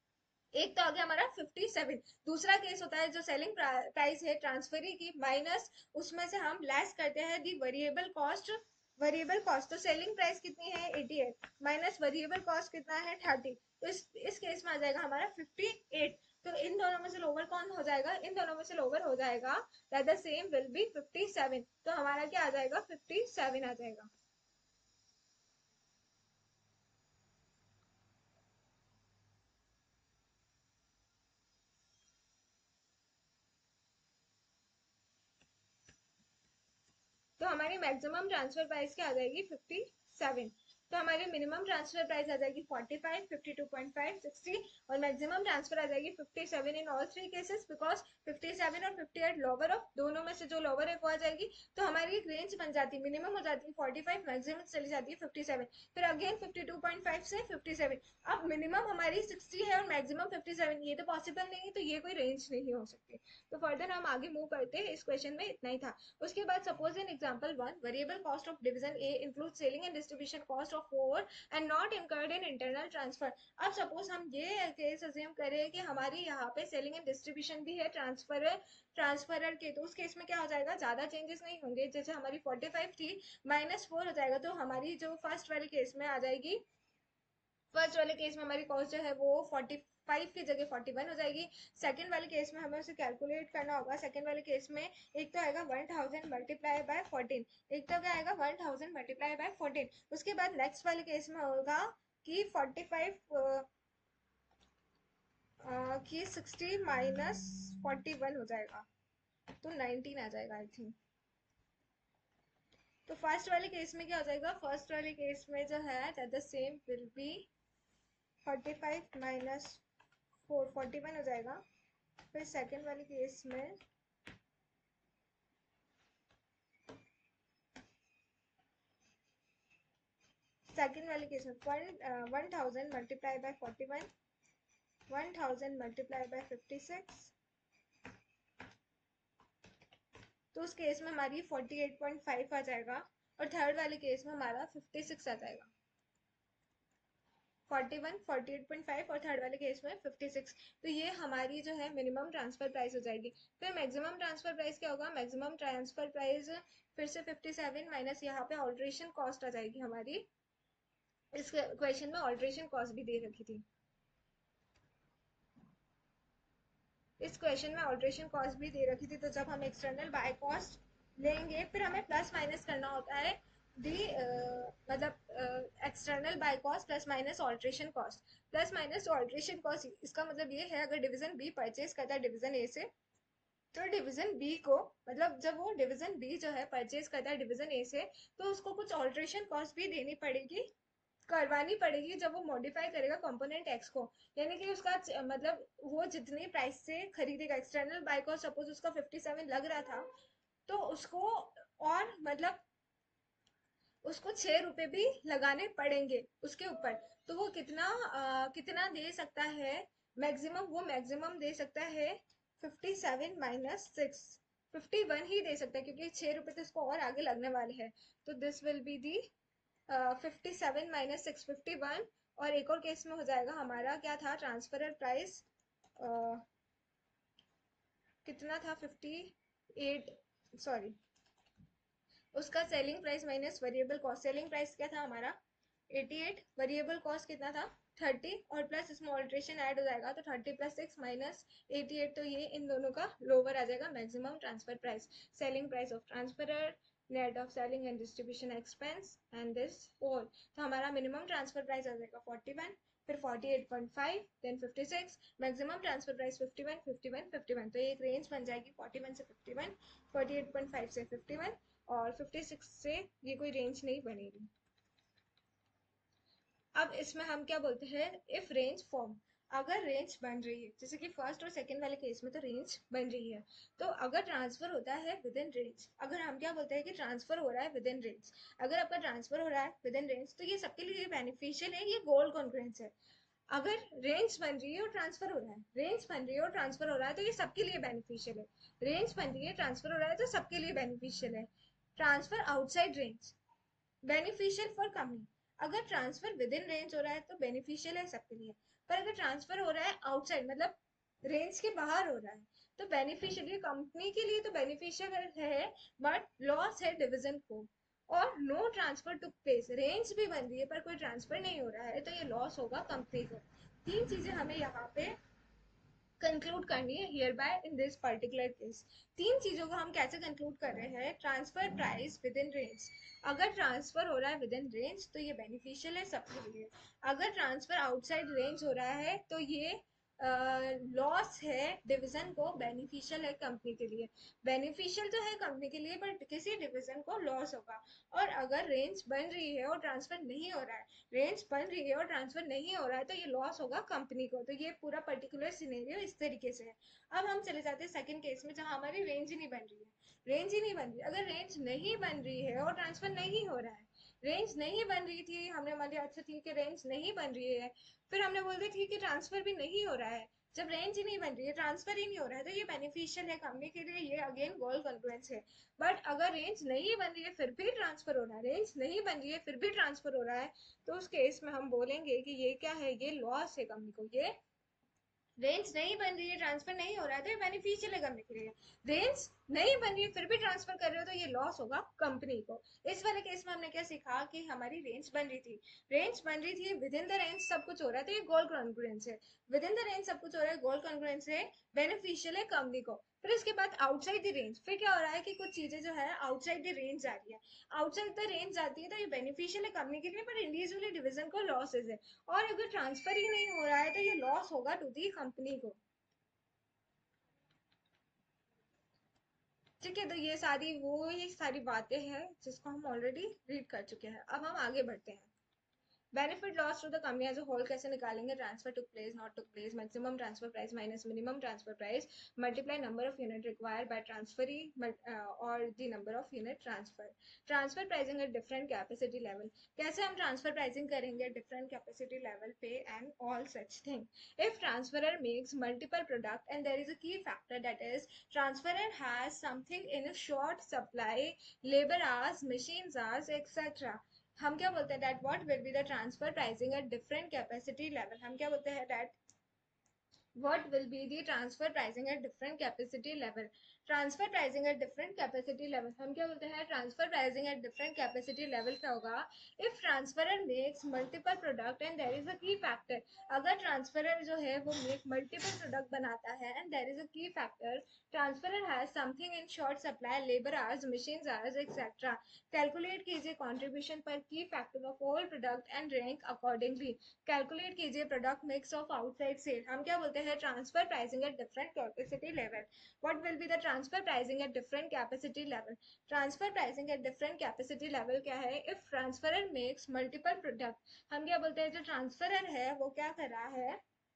एक तो आ गया हमारा फिफ्टी सेवन। दूसरा केस होता है जो सेलिंग प्राइस है ट्रांसफरी की माइनस उसमें से हम लेस करते हैं the variable cost, variable cost तो सेलिंग प्राइस कितनी है eighty eight minus variable cost कितना है थर्टी, तो इस इस केस में आ जाएगा हमारा फिफ्टी एट। तो इन दोनों में से लोअर कौन हो जाएगा, इन दोनों में से लोअर हो जाएगा that the same will be fifty seven, तो हमारा क्या आ जाएगा फिफ्टी सेवन आ जाएगा। तो हमारी मैक्सिमम ट्रांसफर प्राइस क्या आ जाएगी फिफ्टी सेवन, तो हमारी मिनिमम ट्रांसफर प्राइस आ जाएगी forty five, fifty two point five, sixty, और मैक्सिमम ट्रांसफर आ जाएगी fifty seven in all three cases because fifty seven और फिफ्टी एट लोअर ऑफ, दोनों में से जो लोअर है वो आ जाएगी। तो हमारी एक रेंज बन जाती है, मिनिमम हो जाती है फोर्टी फाइव, मैक्सिमम चली जाती है फिफ्टी सेवन, फिर again fifty two point five से फिफ्टी सेवन। अब मिनिमम हमारी सिक्सटी है और मैक्सिमम फिफ्टी सेवन, ये तो पॉसिबल नहीं है, तो ये कोई रेंज नहीं हो सकती। तो फर्दर हम आगे मूव करते हैं, इस क्वेश्चन में इतना ही था। उसके बाद suppose in example one variable cost of division A include selling and distribution cost of four and not incurred in internal transfer. अब सपोज हम ये केस अज्यूम करें कि हमारी यहाँ पे सेलिंग एंड डिस्ट्रीब्यूशन भी है ट्रांसफर ट्रांसफरर के, तो उस केस में क्या हो जाएगा, ज्यादा चेंजेस नहीं होंगे, जैसे हमारी फोर्टी फाइव थी माइनस फोर हो जाएगा, तो हमारी जो फर्स्ट वाले केस में आ जाएगी, फर्स्ट वाले केस में हमारी कॉस्ट जो है वो फोर्टी फाइव की जगह फोर्टी वन हो जाएगी। सेकंड वाले केस में हमें उसे कैलकुलेट करना होगा, सेकंड वाले केस में एक तो आएगा one thousand multiply by fourteen, एक तो क्या आएगा one thousand multiply by fourteen. उसके बाद नेक्स्ट वाले केस में होगा कि फोर्टी फाइव आ, कि सिक्सटी माइनस फोर्टी वन हो जाएगा, तो नाइनटीन आ जाएगा आई थिंक। तो फर्स्ट वाले केस में क्या हो जाएगा, फर्स्ट वाले केस में जो है that the same will be forty five minus four forty one हो जाएगा। फिर सेकेंड वाले केस में सेकेंड वाले केस में one one thousand multiply by forty one, one thousand multiply by fifty six, तो उस केस में हमारी फोर्टी एट पॉइंट फाइव आ जाएगा। और थर्ड वाले केस में हमारा फिफ्टी सिक्स आ जाएगा। Forty one, forty eight point five और थर्ड वाले केस में फिफ्टी सिक्स। तो ये हमारी जो है मिनिमम ट्रांसफर प्राइस हो जाएगी। फिर मैक्सिमम ट्रांसफर प्राइस क्या होगा, मैक्सिमम ट्रांसफर प्राइस फिर से फिफ्टी सेवन माइनस यहाँ पे ऑल्ट्रेशन कॉस्ट आ जाएगी हमारी। इस क्वेश्चन में ऑल्ट्रेशन कॉस्ट भी दे रखी थी, इस क्वेश्चन में ऑल्ट्रेशन कॉस्ट भी दे रखी थी। तो जब हम एक्सटर्नल बाय कॉस्ट लेंगे फिर हमें प्लस माइनस करना होता है दी uh, मतलब external buy cost plus minus alteration cost, plus minus alteration cost. इसका मतलब ये है अगर डिवीजन बी परचेज करता है डिवीजन ए से, तो डिवीजन बी को मतलब जब वो डिवीजन बी जो है परचेज करता है डिवीजन ए से, तो उसको कुछ ऑल्ट्रेशन कॉस्ट भी देनी पड़ेगी, करवानी पड़ेगी जब वो मॉडिफाई करेगा कंपोनेंट एक्स को। यानी कि उसका मतलब वो जितनी प्राइस से खरीदेगा, एक्सटर्नल बाय कॉस्ट सपोज उसका फिफ्टी सेवन लग रहा था, तो उसको और मतलब उसको छह रुपए भी लगाने पड़ेंगे उसके ऊपर। तो वो कितना आ, कितना दे सकता है मैक्सिमम, वो मैक्सिमम दे सकता है fifty seven minus six, fifty one ही दे सकता है क्योंकि छह रुपए तो इसको और आगे लगने वाले हैं। तो this will be the fifty seven minus six, fifty one. और एक और केस में हो जाएगा हमारा क्या था ट्रांसफर प्राइस, कितना था फिफ्टी एट, सॉरी उसका selling price minus variable cost. Selling price क्या था हमारा एटी एट, वेरिएबल कॉस्ट कितना था थर्टी, और प्लस इसमें ऑल्ट्रेशन ऐड हो जाएगा तो thirty plus six minus eighty eight, तो ये इन दोनों का लोअर आ जाएगा maximum transfer price. Selling price of transferor, net of selling and distribution expense and this all. तो हमारा मिनिमम ट्रांसफर प्राइस आ जाएगा फोर्टी वन, फिर forty eight point five, then fifty six, maximum transfer price fifty one, fifty one, fifty one. तो ये एक range बन जाएगी फोर्टी वन से fifty one, forty eight point five से फिफ्टी वन, और फिफ्टी सिक्स से ये कोई रेंज नहीं बनेगी। अब इसमें हम क्या बोलते हैं, इफ रेंज फॉर्म, अगर रेंज बन रही है जैसे कि फर्स्ट और सेकंड वाले केस में तो रेंज बन रही है, तो अगर ट्रांसफर होता है विद इन रेंज, अगर हम क्या बोलते हैं कि ट्रांसफर हो रहा है विद इन रेंज, अगर आपका ट्रांसफर हो रहा है विद इन रेंज तो ये सबके लिए बेनिफिशियल है, ये गोल कॉन्फ्रेंस है। अगर रेंज बन रही है और ट्रांसफर हो रहा है, रेंज बन रही है और ट्रांसफर हो रहा है तो ये सबके लिए बेनिफिशियल है। रेंज बन रही है ट्रांसफर हो रहा है तो सबके लिए बेनिफिशियल है। Transfer outside range beneficial for company, अगर ट्रांसफर विद इन रेंज हो रहा है तो बेनिफिशियल है सबके लिए, पर अगर ट्रांसफर हो रहा है आउटसाइड मतलब रेंज के बाहर हो रहा है तो बेनिफिशियल, ये कंपनी के लिए तो बेनिफिशियल है बट लॉस है डिवीजन को। और no transfer to place, range भी बन रही है पर कोई ट्रांसफर नहीं हो रहा है तो ये लॉस होगा कंपनी को। तीन चीजें हमें यहाँ पे कंक्लूड करनी है hereby in this particular case. तीन चीजों को हम कैसे कंक्लूड कर रहे हैं, transfer price within range, अगर ट्रांसफर हो रहा है विद इन रेंज तो ये बेनिफिशियल है सबके लिए, अगर ट्रांसफर आउटसाइड रेंज हो रहा है तो ये लॉस uh, है डिवीजन को, बेनिफिशियल है कंपनी के लिए। बेनिफिशियल तो है कंपनी के लिए बट किसी डिवीजन को लॉस होगा। और अगर रेंज बन रही है और ट्रांसफर नहीं हो रहा है, रेंज बन रही है और ट्रांसफर नहीं हो रहा है तो ये लॉस होगा कंपनी को। तो ये पूरा पर्टिकुलर सिनेरियो इस तरीके से है। अब हम चले जाते हैं सेकंड केस में जहां हमारी रेंज ही नहीं बन रही है, रेंज ही नहीं बन रही। अगर रेंज नहीं बन रही है और ट्रांसफर नहीं हो रहा है, रेंज नहीं बन रही थी, हमने मान लिया अच्छा ठीक है रेंज नहीं बन रही है, फिर हमने बोल दिया ठीक है ट्रांसफर भी नहीं हो रहा है। जब रेंज ही नहीं बन रही है, ट्रांसफर ही नहीं हो रहा है, तो ये बेनिफिशियल है कंपनी के लिए, ये अगेन गोल कॉन्फ्रेंस है। बट अगर रेंज नहीं बन रही है फिर भी ट्रांसफर हो रहा है, रेंज नहीं बन रही है फिर भी ट्रांसफर हो रहा है, तो उस केस में हम बोलेंगे कि ये क्या है, ये लॉस है कंपनी को। ये रेंज नहीं बन रही है ट्रांसफर नहीं हो रहा है तो ये बेनिफिशियल है कंपनी के लिए, रेंज नहीं बन रही है फिर भी ट्रांसफर कर रहे हो तो ये लॉस होगा कंपनी को। इस वाले केस में हमने क्या सीखा कि हमारी रेंज बन रही थी, रेंज बन रही थी विद इन द रेंज सब कुछ हो रहा है तो ये गोल कॉन्ग्रुएंस है, विद इन द रेंज सब कुछ हो रहा है गोल कॉन्ग्रुएंस है, बेनिफिशियल है कंपनी को। फिर इसके बाद आउटसाइड द रेंज, फिर क्या हो रहा है कि कुछ चीजें जो है आउटसाइड द रेंज जा रही है, आउटसाइड द रेंज जाती है तो ये बेनिफिशियल है कंपनी के लिए, पर इंडिविजुअली डिवीजन को लॉसेज है, और अगर ट्रांसफर ही नहीं हो रहा है तो ये लॉस होगा टू दी कंपनी को। ठीक है, तो ये सारी वो ये सारी बातें हैं जिसको हम ऑलरेडी रीड कर चुके हैं। अब हम आगे बढ़ते हैं। Benefit loss to the company as a whole कैसे निकालेंगे? Transfer took place, not took place, maximum transfer price minus minimum transfer price, multiply number of unit required by transferee और the number of unit transfer. Transfer pricing at different capacity level, कैसे हम transfer pricing करेंगे different capacity level पे and all such thing. If transferor makes multiple product and there is a key factor that is transferor has something in a short supply, labour hours, machines hours, etc. हम क्या बोलते हैं that what will be the transfer pricing at different capacity level, हम क्या बोलते हैं that what will be the transfer pricing at different capacity level। transfer pricing at different capacity level हम क्या बोलते हैं transfer pricing at different capacity level क्या होगा? if transferer makes multiple product and there is a key factor, अगर transferer जो है वो make multiple product बनाता है and there is a key factor, transferer has something in short supply, labor hours, machines hours, etc. calculate कीजिए contribution per key factor of all product and rank accordingly। Calculate कीजिए product mix of outside sale, हम क्या बोलते हैं transfer pricing at different capacity level. What will be the transfer pricing at different capacity level? Transfer pricing at different capacity level क्या है? If transferor makes multiple product, हम क्या बोलते हैं जो ट्रांसफरर है वो क्या कर रहा है,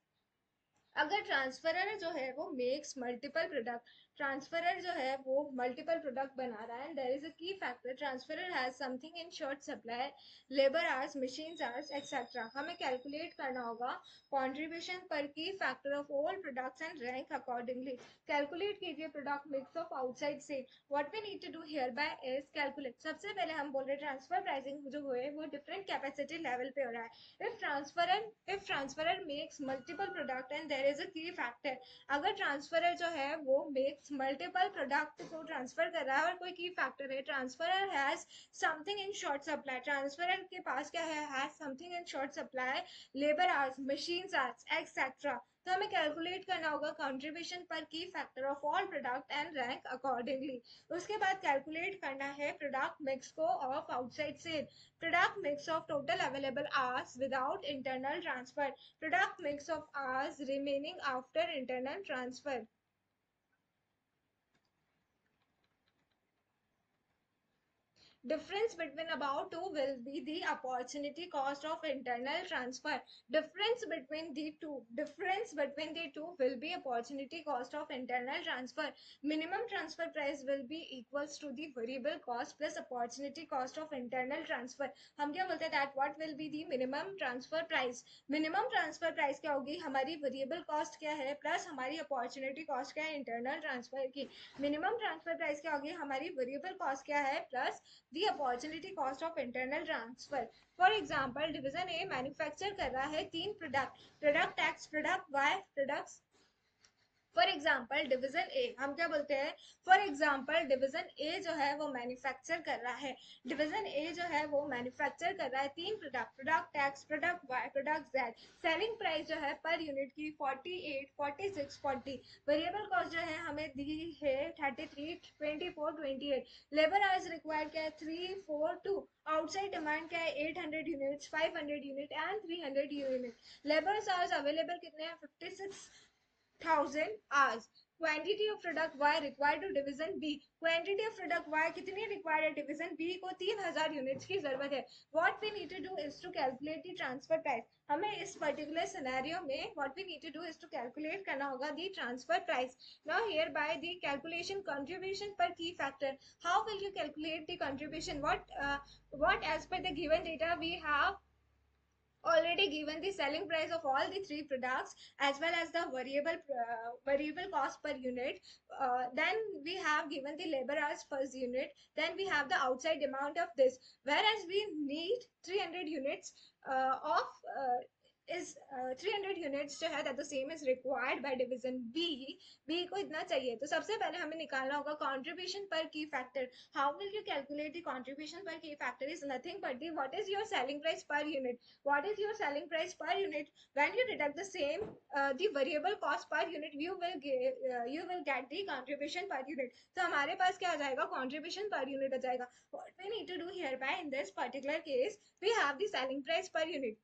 अगर ट्रांसफरर जो है वो मेक्स मल्टीपल प्रोडक्ट, ट्रांसफरर जो है वो मल्टीपल प्रोडक्ट बना रहा है and there is a key factor, transferor has something in short supply, labour hours, machines hours, etcetera. हमें कैलकुलेट करना होगा कंट्रीब्यूशन पर key factor of all products and rank accordingly. Calculate कीजिए product mix of outside sale. What we need to do hereby is calculate, सबसे पहले हम बोल रहे हैं ट्रांसफर प्राइसिंग जो है वो डिफरेंट कैपेसिटी लेवल पे हो रहा है। if transferer if transferer makes multiple product and there is a key factor, अगर ट्रांसफरर जो है वो मेक्स मल्टीपल प्रोडक्ट को ट्रांसफर कर रहा है और कोई की फैक्टर है, transferer has something in short supply, transferer के पास क्या है, has something in short supply, labour hours, machines hours, etcetera. तो हमें कैलकुलेट करना होगा कंट्रीब्यूशन पर key factor of all product and rank accordingly. उसके बाद कैलकुलेट करना है प्रोडक्ट मिक्स को of outside sale, product mix of total available hours without internal transfer, product mix of hours remaining after internal transfer। Difference between above two will be the opportunity cost of internal transfer, difference between the two difference between the two will be opportunity cost of internal transfer, minimum transfer price will be equals to the variable cost plus opportunity cost of internal transfer। हम क्या बोलते हैं that what will be the minimum transfer price, minimum transfer price क्या होगी, हमारी variable cost क्या है plus हमारी opportunity cost क्या है internal transfer की। minimum transfer price क्या होगी, हमारी variable cost क्या है plus the opportunity cost of internal transfer। For example, division A manufacture कर रहा है तीन product, product X, product Y, product. For example division A, हम क्या बोलते हैं, फॉर एग्जाम्पल डिवीजन ए जो है वो मैन्युफैक्चर कर रहा है, डिवीजन ए जो है वो मैन्युफैक्चर कर रहा है तीन product, product X, product Y, product Z. Selling price जो है पर यूनिट की forty eight, forty six, forty, variable cost जो है हमें दी है thirty three, twenty four, twenty eight, labour hours required क्या है three four two, outside demand क्या है eight hundred units, five hundred unit and three hundred unit, labour hours available कितने हैं fifty six thousand hours. Quantity of product Y required to division B, quantity of product Y कितनी required है division B को, तीन हजार यूनिट्स की जरूरत है। What we need to do is to calculate the transfer price, हमें इस पर्टिकुलर सिनेरियो में what we need to do is to calculate करना होगा the transfer price. Now here by the calculation contribution पर key factor, how will you calculate the contribution, what what as per the given data we have already given the selling price of all the three products as well as the variable uh, variable cost per unit, uh, then we have given the labor hours per unit, then we have the outside amount of this, whereas we need three hundred units uh, of uh, is uh, three hundred units जो है that the same is required by division B. B को इतना चाहिए, तो सबसे पहले हमें निकालना होगा contribution per key factor. How will you calculate the contribution per key factor? Is nothing but the what is your selling price per unit. What is your selling price per unit? When you deduct the same uh, the variable cost per unit, you will get uh, you will get the contribution per unit. तो हमारे पास क्या आ जाएगा, contribution per unit आ जाएगा. What we need to do hereby in this particular case, we have the selling price per unit,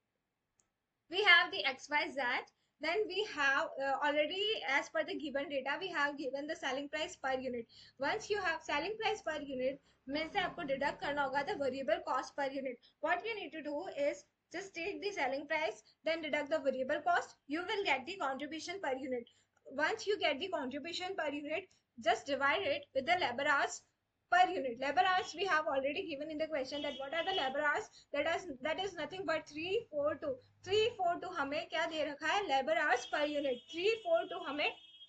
we have the xyz, then we have uh, already as per the given data we have given the selling price per unit. Once you have selling price per unit, में से आपको deduct करना होगा the variable cost per unit. What you need to do is just take the selling price, then deduct the variable cost, you will get the contribution per unit. Once you get the contribution per unit, just divide it with the labor hours per unit. Labor hours we have already given in the question that what are the labor hours, that is that is nothing but three four two. three four two हमें क्या दे रखा है, labor hours per unit. three four two हमें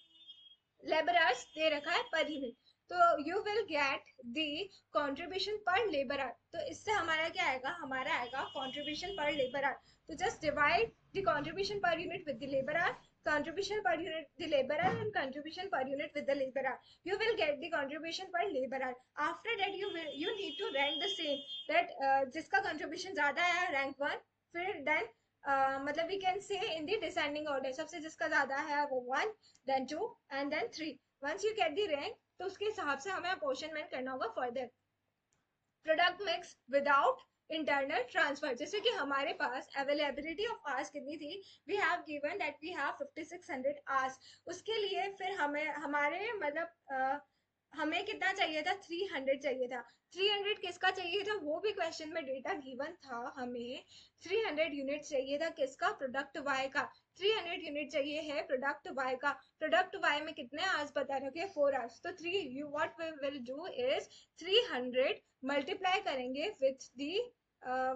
labor hours दे रखा है per unit. तो you will get the contribution per labor hour. तो इससे हमारा क्या आएगा, हमारा आएगा contribution per labor hour. तो just divide the contribution per unit with the labor hour, contribution per unit the labor hour, and contribution per unit with the labor hour. You will get the contribution per labor hour. After that you will you need to rank the same, that uh, जिसका contribution ज्यादा है rank one, फिर then uh, मतलब we can say in the descending order, सबसे जिसका ज्यादा है वो one, then two, and then three. Once you get the rank, तो उसके हिसाब से हमें apportionment करना होगा further. Product mix without internal transfer, जैसे कि हमारे पास अवेलेबिलिटी ऑफ आवर्स कितनी थी, we have given that we have fifty six hundred hours. उसके लिए फिर हमें हमारे मतलब uh, हमें कितना चाहिए था, थ्री हंड्रेड चाहिए था. थ्री हंड्रेड किसका चाहिए था, वो भी क्वेश्चन में डेटा गिवन था. हमें थ्री हंड्रेड यूनिट चाहिए था, किसका, प्रोडक्ट वाई का. थ्री हंड्रेड यूनिट चाहिए है प्रोडक्ट वाई का. प्रोडक्ट वाई में कितने आवर्स बता रखे, फोर आवर्स. तो three you what we will do is three hundred multiply करेंगे विथ दी uh,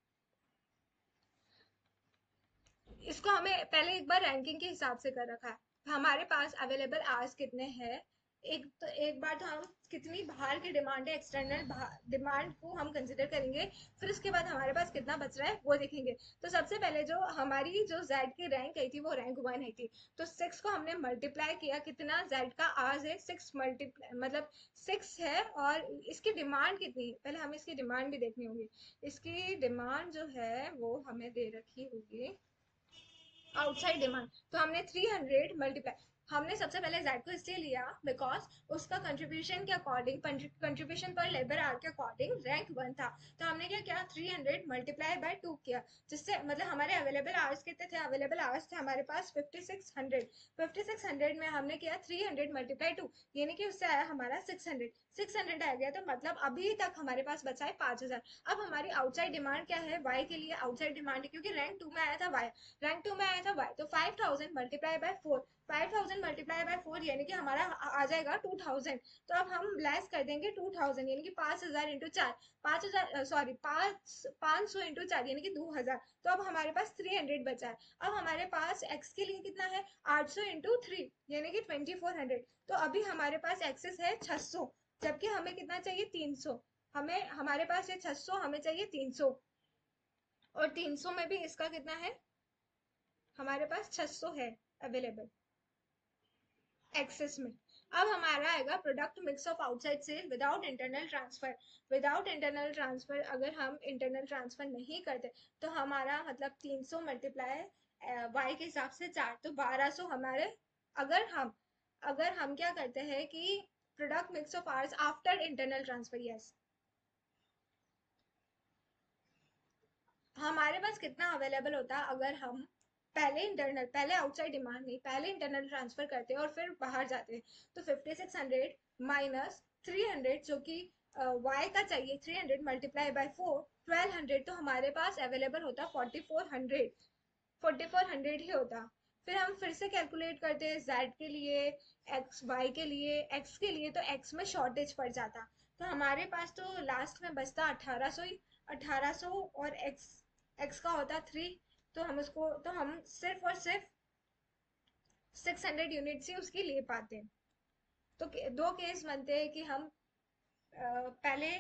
इसको हमें पहले एक बार रैंकिंग के हिसाब से कर रखा है. हमारे पास अवेलेबल आवर्स कितने हैं, एक तो एक बार तो हम कितनी बाहर की डिमांड है, एक्सटर्नल डिमांड को हम कंसिडर करेंगे. फिर उसके बाद हमारे पास कितना बच रहा है वो देखेंगे. तो सबसे पहले जो हमारी जो जेड की रैंक आई थी वो रैंक वन आई थी. तो सिक्स को हमने मल्टीप्लाई किया, कितना जेड का आवर्स है सिक्स मल्टीप्लाई मतलब सिक्स है. और इसकी डिमांड कितनी है, पहले हमें इसकी डिमांड भी देखनी होगी. इसकी डिमांड जो है वो हमें दे रखी होगी आउटसाइड डिमांड. तो हमने थ्री हंड्रेड मल्टीप्लाई, हमने सबसे पहले जेड को इसलिए लिया बिकॉज उसका कंट्रीब्यूशन के according contribution per labour hour के अकॉर्डिंग रैंक वन था. तो हमने क्या किया, three hundred multiply by two किया, जिससे मतलब हमारे अवेलेबल आवर्स कितने थे, अवेलेबल आवर्स थे हमारे पास fifty six hundred. Fifty six hundred में हमने किया थ्री हंड्रेड मल्टीप्लाई टू, यानी कि उससे आया हमारा सिक्स हंड्रेड. सिक्स हंड्रेड आ गया, तो मतलब अभी तक हमारे पास बचा है पाँच हजार. अब हमारी आउटसाइड डिमांड क्या है, वाई के लिए आउटसाइड डिमांड, क्योंकि रैंक टू में आया था वाई, रैंक टू में आया था वाई. तो five thousand multiply by four, five thousand multiply by four यानी कि हमारा आ जाएगा टू थाउजेंड. तो अब हम लेस कर देंगे टू थाउजेंड, यानी कि पाँच हजार इंटू चार, पाँच हजार सॉरी पाँच पाँच सौ इंटू चार यानी कि दो हजार. तो अब हमारे पास थ्री हंड्रेड बचा है. अब हमारे पास एक्स के लिए कितना है, आठ सौ इंटू थ्री यानी कि ट्वेंटी फोर हंड्रेड. तो अभी हमारे पास एक्सेस है छह सौ, जबकि हमें कितना चाहिए, तीन सौ. हमें हमारे पास है छह सौ, हमें चाहिए तीन सौ. और तीन सौ में भी इसका कितना है, हमारे पास छह सौ है अवेलेबल एक्सेस में. अब हमारा आएगा product mix of outside sale without internal transfer. Without internal transfer अगर हम इंटरनल ट्रांसफर नहीं करते तो हमारा मतलब तीन सौ मल्टीप्लाई वाई के हिसाब से चार, तो बारह सौ हमारे. अगर हम अगर हम क्या करते हैं कि product mix of hours after internal transfer, yes हमारे पास कितना अवेलेबल होता है अगर हम पहले इंटरनल पहले आउटसाइड डिमांड नहीं पहले इंटरनल ट्रांसफर करते और फिर बाहर जाते. तो fifty six hundred minus three hundred जो कि वाई uh, का चाहिए, three hundred multiply by four, twelve hundred. तो हमारे पास अवेलेबल होता forty four hundred, forty four hundred ही होता. फिर हम फिर से कैलकुलेट करते हैं जेड के लिए, एक्स वाई के लिए, एक्स के लिए, तो एक्स में शॉर्टेज पड़ जाता. तो हमारे पास तो लास्ट में बचता अठारह सौ ही, अठारह सौ और एक्स एक्स का होता थ्री. तो हम उसको तो हम सिर्फ और सिर्फ सिक्स हंड्रेड यूनिट से उसकी ले पाते हैं. तो दो केस बनते हैं कि हम आ, पहले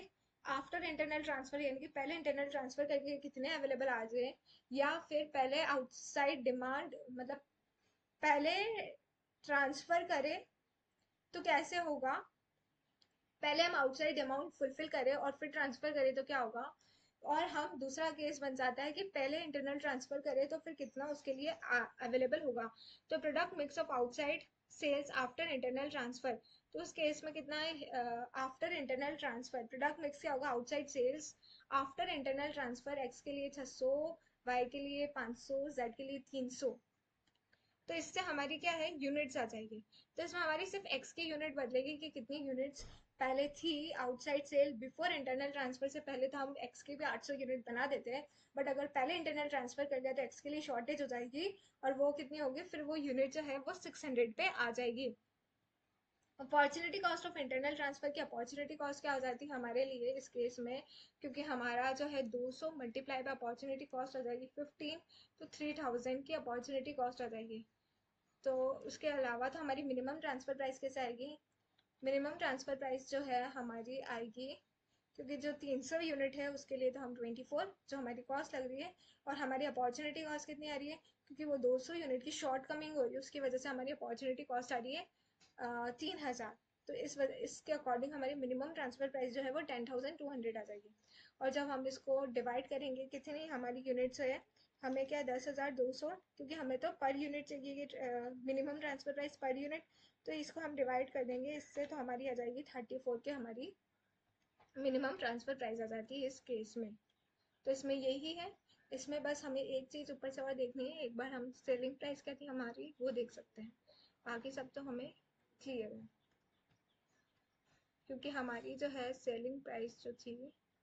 आफ्टर इंटरनल ट्रांसफर यानी कि पहले इंटरनल ट्रांसफर करके कितने अवेलेबल आ जाए, या फिर पहले आउटसाइड डिमांड, मतलब पहले ट्रांसफर करें तो कैसे होगा, पहले हम आउटसाइड अमाउंट फुलफिल करें और फिर ट्रांसफर करें तो क्या होगा, और हम दूसरा केस बन जाता है कि पहले इंटरनल ट्रांसफर करें तो फिर कितना उसके लिए अवेलेबल होगा। तो product mix of outside sales after internal transfer, तो उस केस में कितना है, after internal transfer product mix क्या होगा, outside sales after internal transfer, X के लिए छह सौ, वाई के लिए पाँच सौ, जेड के लिए तीन सौ। तो इससे हमारी क्या है, यूनिट्स आ जाएगी। तो इसमें हमारी सिर्फ एक्स की यूनिट बदलेगी कि कितनी यूनिट्स पहले थी outside sale before internal transfer से पहले, तो हम एक्स की भी आठ सौ यूनिट बना देते हैं, बट अगर पहले इंटरनल ट्रांसफर कर दिया तो एक्स के लिए शॉर्टेज हो जाएगी, और वो कितनी होगी, फिर वो यूनिट जो है वो सिक्स हंड्रेड पे आ जाएगी। Opportunity cost of internal transfer की अपॉर्चुनिटी कॉस्ट क्या हो जाती है हमारे लिए इस केस में, क्योंकि हमारा जो है दो सौ मल्टीप्लाई बाय अपॉर्चुनिटी कॉस्ट आ जाएगी फिफ्टीन, तो थ्री थाउजेंड की अपॉर्चुनिटी कॉस्ट आ जाएगी। तो उसके अलावा तो हमारी मिनिमम ट्रांसफर प्राइस कैसे आएगी, मिनिमम ट्रांसफर प्राइस जो है हमारी आएगी, क्योंकि जो तीन सौ यूनिट है उसके लिए तो हम ट्वेंटी फोर जो हमारी कॉस्ट लग रही है, और हमारी अपॉर्चुनिटी कॉस्ट कितनी आ रही है, क्योंकि वो दो सौ यूनिट की शॉर्ट कमिंग हो रही है उसकी वजह से हमारी अपॉर्चुनिटी कॉस्ट आ रही है तीन हज़ार। तो इस वजह इसके अकॉर्डिंग हमारी मिनिमम ट्रांसफर प्राइस जो है वो टेन थाउजेंड टू हंड्रेड आ जाएगी। और जब हम इसको डिवाइड करेंगे कितनी हमारी यूनिट्स है, हमें क्या दस हज़ार दो सौ, क्योंकि हमें तो पर यूनिट चाहिए minimum transfer price per unit, तो इसको हम डिवाइड कर देंगे इससे, तो हमारी आ जाएगी थर्टी फोर के हमारी मिनिमम ट्रांसफर प्राइस आ जाती है इस केस में। तो इसमें यही है, इसमें बस हमें एक चीज़ ऊपर से और देखनी है, एक बार हम सेलिंग प्राइस क्या थी हमारी वो देख सकते हैं, बाकी सब तो हमें क्लियर है, क्योंकि हमारी जो है सेलिंग प्राइस जो थी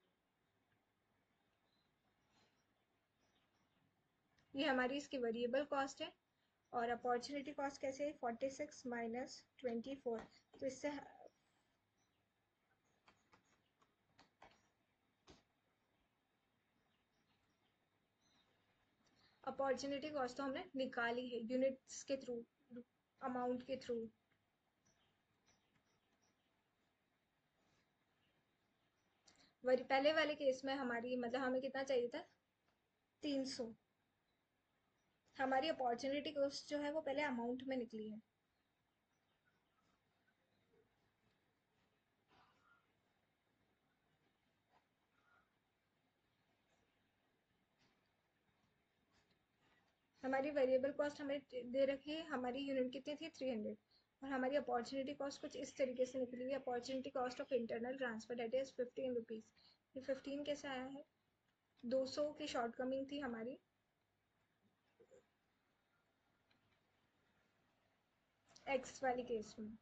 ये हमारी इसकी वेरिएबल कॉस्ट है, और अपॉर्चुनिटी कॉस्ट कैसे है, forty six minus twenty four, तो इससे अपॉर्चुनिटी कॉस्ट तो हमने निकाली है यूनिट्स के थ्रू, अमाउंट के थ्रू। वही पहले वाले केस में हमारी मतलब हमें कितना चाहिए था, तीन सौ, हमारी अपॉर्चुनिटी कॉस्ट जो है वो पहले अमाउंट में निकली है। हमारी वेरिएबल कॉस्ट हमें दे रखी है, हमारी यूनिट कितनी थी थ्री हंड्रेड, और हमारी अपॉर्चुनिटी कॉस्ट कुछ इस तरीके से निकली हुई, opportunity cost of internal transfer that is fifteen rupees. ये फिफ्टीन कैसे आया है, दो सौ की शॉर्ट कमिंग थी हमारी एक्स वाली केस में,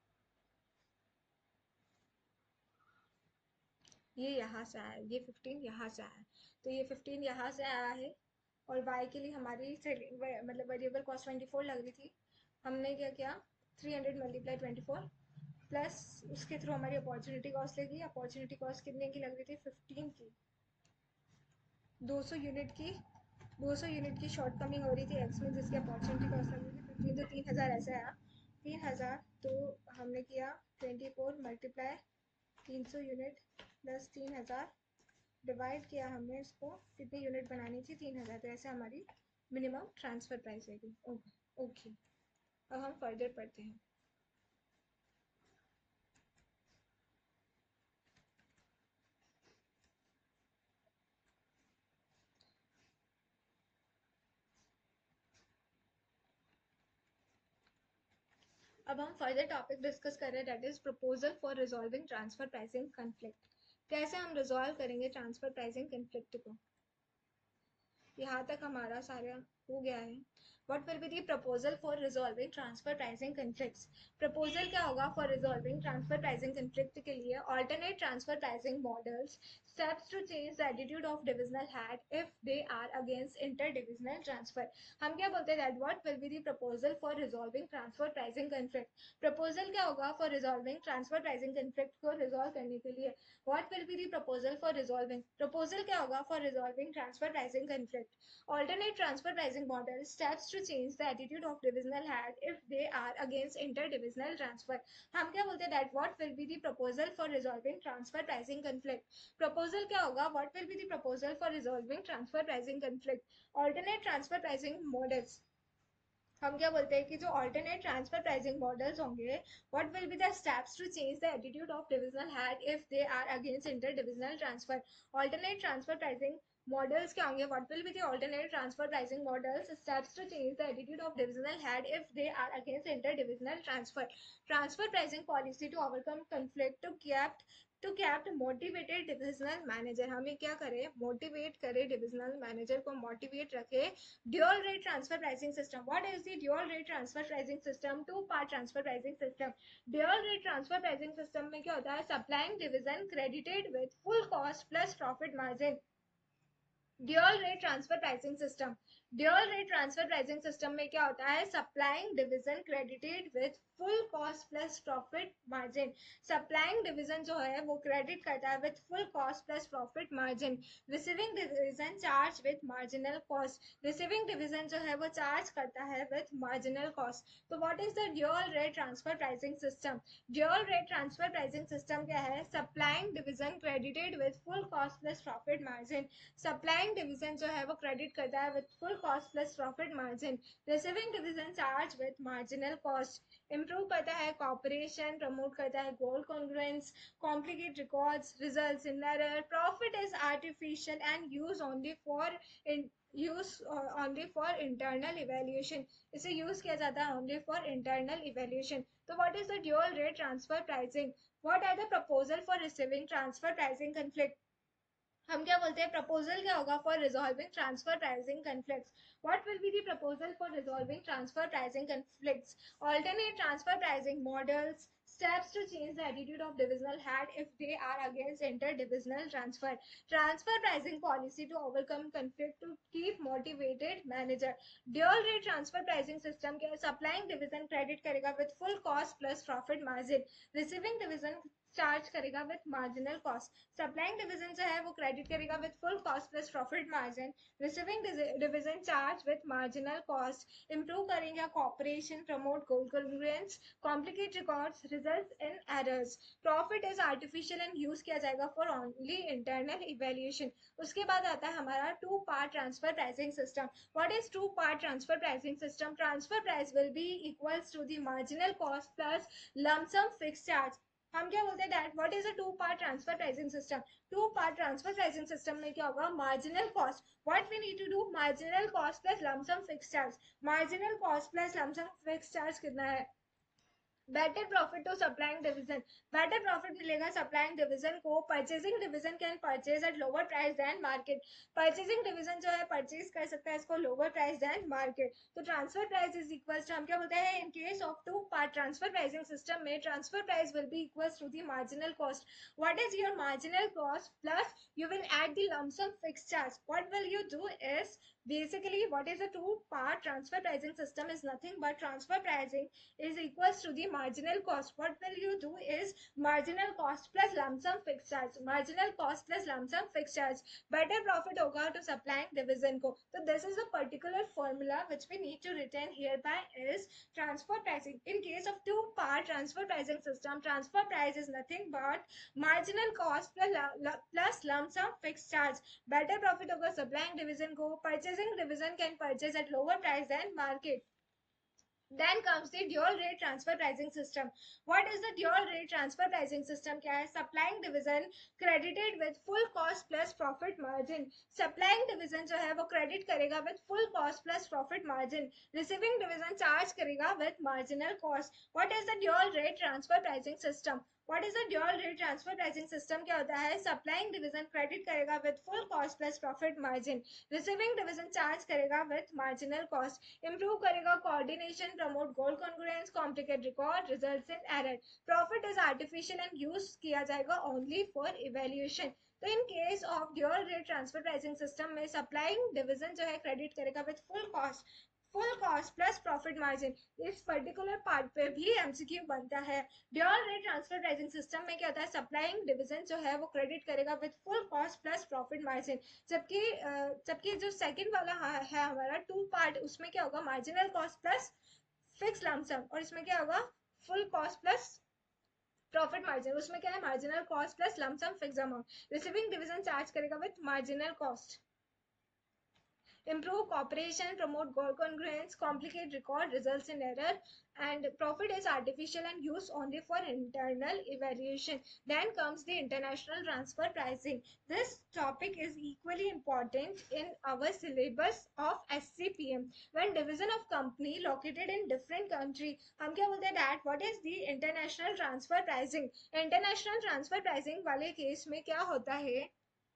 ये यहाँ से आया है, ये फिफ्टीन यहाँ से आया है, तो ये फिफ्टीन यहाँ से आया है। और वाई के लिए हमारी मतलब वेरिएबल कॉस्ट ट्वेंटी फोर लग रही थी, हमने क्या किया, three hundred multiply twenty four plus उसके थ्रू हमारी अपॉर्चुनिटी कॉस्ट लगी, अपॉर्चुनिटी कॉस्ट कितने की लग रही थी, फिफ्टीन की, दो सौ यूनिट की, दो सौ यूनिट की शॉर्ट कमिंग हो रही थी एक्स में, जिसकी अपॉर्चुनिटी कॉस्ट लग रही थी फिफ्टीन, तो तीन हज़ार ऐसे आया, तीन हज़ार, तो हमने किया ट्वेंटी फोर मल्टीप्लाई तीन सौ यूनिट प्लस तीन हज़ार, डिवाइड किया हमने इसको, कितनी यूनिट बनानी थी, तीन हज़ार, तो ऐसे हमारी मिनिमम ट्रांसफर प्राइस आएगी। ओके ओके, अब हम फर्दर पढ़ते हैं। अब हम फर्दर टॉपिक डिस्कस कर रहे हैं that is proposal for resolving transfer pricing conflict. कैसे हम रिजॉल्व करेंगे ट्रांसफर प्राइसिंग कन्फ्लिक्ट को, यहाँ तक हमारा सारा हो गया है। What will be the proposal for resolving transfer pricing conflicts, proposal क्या होगा for resolving transfer pricing conflict के लिए, alternate transfer pricing models steps to change the attitude of divisional head if they are against interdivisional transfer. हम क्या बोलते हैं that what will be the proposal for resolving transfer pricing conflict. proposal क्या होगा for resolving transfer pricing conflict को resolve करने के लिए. what will be the proposal for resolving. proposal क्या होगा for resolving transfer pricing conflict. alternate transfer pricing model, steps to change the attitude of divisional head if they are against interdivisional transfer. हम क्या बोलते हैं that what will be the proposal for resolving transfer pricing conflict. proposal क्या होगा what will be the proposal for resolving transfer pricing conflict. alternate transfer pricing models, हम क्या बोलते हैं कि जो alternate transfer pricing models होंगे what will be the steps to change the attitude of divisional head if they are against interdivisional transfer. alternate transfer pricing models क्या होंगे what will be the alternate transfer pricing models, steps to change the attitude of divisional head if they are against interdivisional transfer. transfer pricing policy to overcome conflict to kept to kept motivated divisional manager, हमें क्या करे motivate करे divisional manager को motivate रखे. dual rate transfer pricing system, what is the dual rate transfer pricing system. two part transfer pricing system. dual rate transfer pricing system में क्या होता है supplying division credited with full cost plus profit margin. Dual rate transfer pricing system, dual rate transfer pricing system में क्या होता है supplying division credited with full cost plus profit margin. Supplying division जो है वो क्रेडिट करता है with full cost plus profit margin. Receiving division charge with marginal cost, receiving division जो है वो चार्ज करता है विद मार्जिनल कॉस्ट. तो what is the dual rate transfer pricing system. Dual rate transfer pricing system क्या है supplying division credited with full cost plus profit margin. Supplying division जो है वो क्रेडिट करता है with full cost plus profit margin. Receiving division charge with marginal cost. Improve करता है cooperation, promote करता है goal congruence, complicate records, results in error. Profit is artificial and use only for use only for internal evaluation. इसे use किया जाता है only for internal evaluation. तो what is the dual rate transfer pricing. What are the proposal for receiving transfer pricing conflict. हम क्या बोलते हैं proposal क्या होगा for resolving transfer pricing conflicts. What will be the proposal for resolving transfer pricing conflicts. Alternate transfer pricing models, steps to change the attitude of divisional head if they are against interdivisional transfer. transfer pricing policy to overcome conflict to keep motivated manager. dual rate transfer pricing system के supplying division credit करेगा with full cost plus profit margin. receiving division charge करेगा with marginal cost. Supplying division जो है वो credit करेगा with full cost plus profit margin. Receiving division charge with marginal cost. Improve करेंगे cooperation, promote goal congruence, complicate records, results in errors. Profit is artificial and use किया जाएगा for only internal evaluation. उसके बाद आता है हमारा two part transfer pricing system. What is two part transfer pricing system. Transfer price will be equals to the marginal cost plus lump sum fix charge. हम क्या बोलते हैं that what is a two part transfer pricing system. Two part transfer pricing system में क्या होगा marginal cost. What we need to do marginal cost plus lump sum fix charge. Marginal cost plus lump sum fix charge कितना है. Better profit to supplying division. Better profit मिलेगा supplying division को. Purchasing division can purchase at lower price than market. Purchasing division जो है purchase कर सकता है इसको लोअर प्राइस देन मार्केट. तो transfer price is equals to हम क्या बोलते हैं in case of two part transfer pricing system में transfer price will be equals to the marginal cost. What is your marginal cost plus you will add the lump sum fixed charge. What will you do is basically what is a two part transfer pricing system is nothing but transfer pricing is equals to the marginal cost. What will you do is marginal cost plus lump sum fixed charge. Marginal cost plus lump sum fixed charge. Better profit होगा to supplying division को. So this is a particular formula which we need to retain hereby is transfer pricing. In case of two part transfer pricing system, transfer price is nothing but marginal cost plus plus lump sum fixed charge. Better profit होगा supplying division को. Purchasing division can purchase at lower price than market. Then comes the dual rate transfer pricing system. What is the dual rate transfer pricing system? क्या है supplying division credited with full cost plus profit margin. Supplying division जो है वो credit करेगा with full cost plus profit margin. Receiving division charge करेगा with marginal cost. What is the dual rate transfer pricing system? What is the dual rate transfer pricing system? क्या होता है supplying division credit करेगा with full cost plus profit margin. Receiving division charge करेगा with marginal cost. Improve करेगा coordination, promote goal congruence, complicate record, results in error. Profit is artificial and use किया जाएगा only for evaluation. तो in case of dual rate transfer pricing system में supplying division जो है credit करेगा with full cost, full cost plus profit margin. इस particular part पे भी एमसीक्यू बनता है। Dual rate transfer pricing system में क्या होता है, सप्लाइंग डिवीजन जो है वो क्रेडिट करेगा with full cost plus profit margin, जबकि जबकि जो सेकंड वाला है हमारा टू पार्ट, उसमें क्या होगा, marginal cost plus fix lump sum, और इसमें क्या होगा, full cost plus profit margin. उसमें क्या है, marginal cost plus lump sum fix amount. Receiving division charge करेगा with marginal cost. Improve cooperation, promote goal congruence, complicate record, results in error, and profit is artificial and used only for internal evaluation. Then comes the international transfer pricing. This topic is equally important in our syllabus of S C P M. When division of company located in different country, हम क्या बोलते हैं, that what is the international transfer pricing? International transfer pricing वाले case में क्या होता है,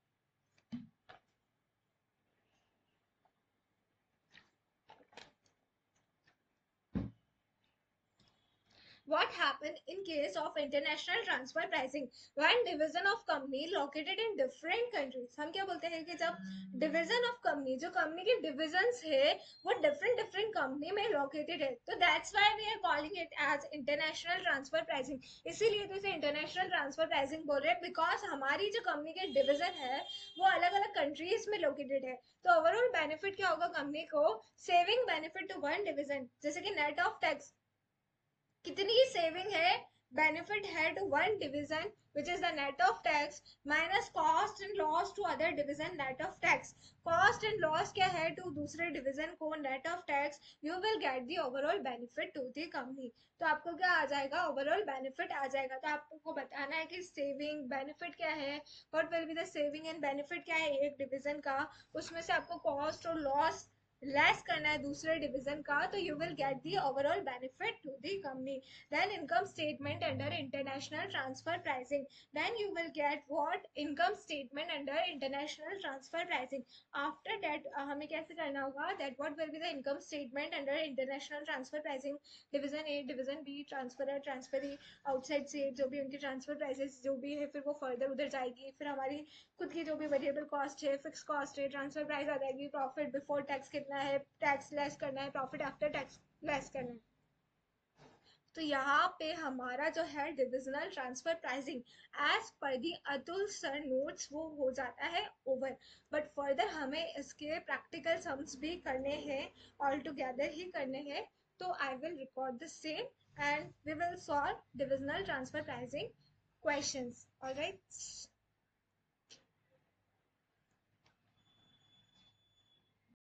what happen in case of international transfer pricing when division of company located in different countries? हम क्या बोलते हैं कि जब division of company, जो company के divisions है वो different different company में located है, तो that's why we are calling it as international transfer pricing. इसीलिए तो इसे international transfer pricing बोल रहे हैं, because हमारी जो company के division है वो अलग अलग countries में located है। तो overall benefit क्या होगा company को, saving benefit to one division, जैसे कि net of tax कितनी की सेविंग है, बेनिफिट है to one division which is the net of tax minus cost and loss to other division net of tax. Cost and loss क्या है to दूसरे division को net of tax, you will get the overall benefit to the company. तो आपको क्या आ जाएगा, overall benefit आ जाएगा। तो आपको बताना है कि सेविंग बेनिफिट क्या है, what will be the saving and benefit क्या है एक डिवीजन का, उसमें से आपको कॉस्ट और लॉस लेस करना है दूसरे डिवीजन का, तो you will get the overall benefit to the company. Then income statement under international transfer pricing, then you will get what, income statement under international transfer pricing. After that हमें कैसे करना होगा, that what will be the income statement under international transfer pricing, division A, division B, transfer है, transfer ई, outside से जो भी उनकी ट्रांसफर प्राइसेस जो भी है, फिर वो फर्दर उधर जाएगी, फिर हमारी खुद की जो भी वेरिएबल कॉस्ट है, फिक्स कॉस्ट है, ट्रांसफर प्राइस आ जाएगी, प्रॉफिट बिफोर टैक्स कितना है, टैक्स लेस करना है, प्रॉफिट आफ्टर टैक्स लेस करना है। तो यहाँ पे हमारा जो है divisional transfer pricing as per दी अतुल सर नोट्स वो हो जाता है ओवर, बट फर्दर हमें इसके प्रैक्टिकल सम्स भी करने हैं, ऑल टुगेदर ही करने हैं। तो I will record the same and we will solve divisional transfer pricing questions, alright.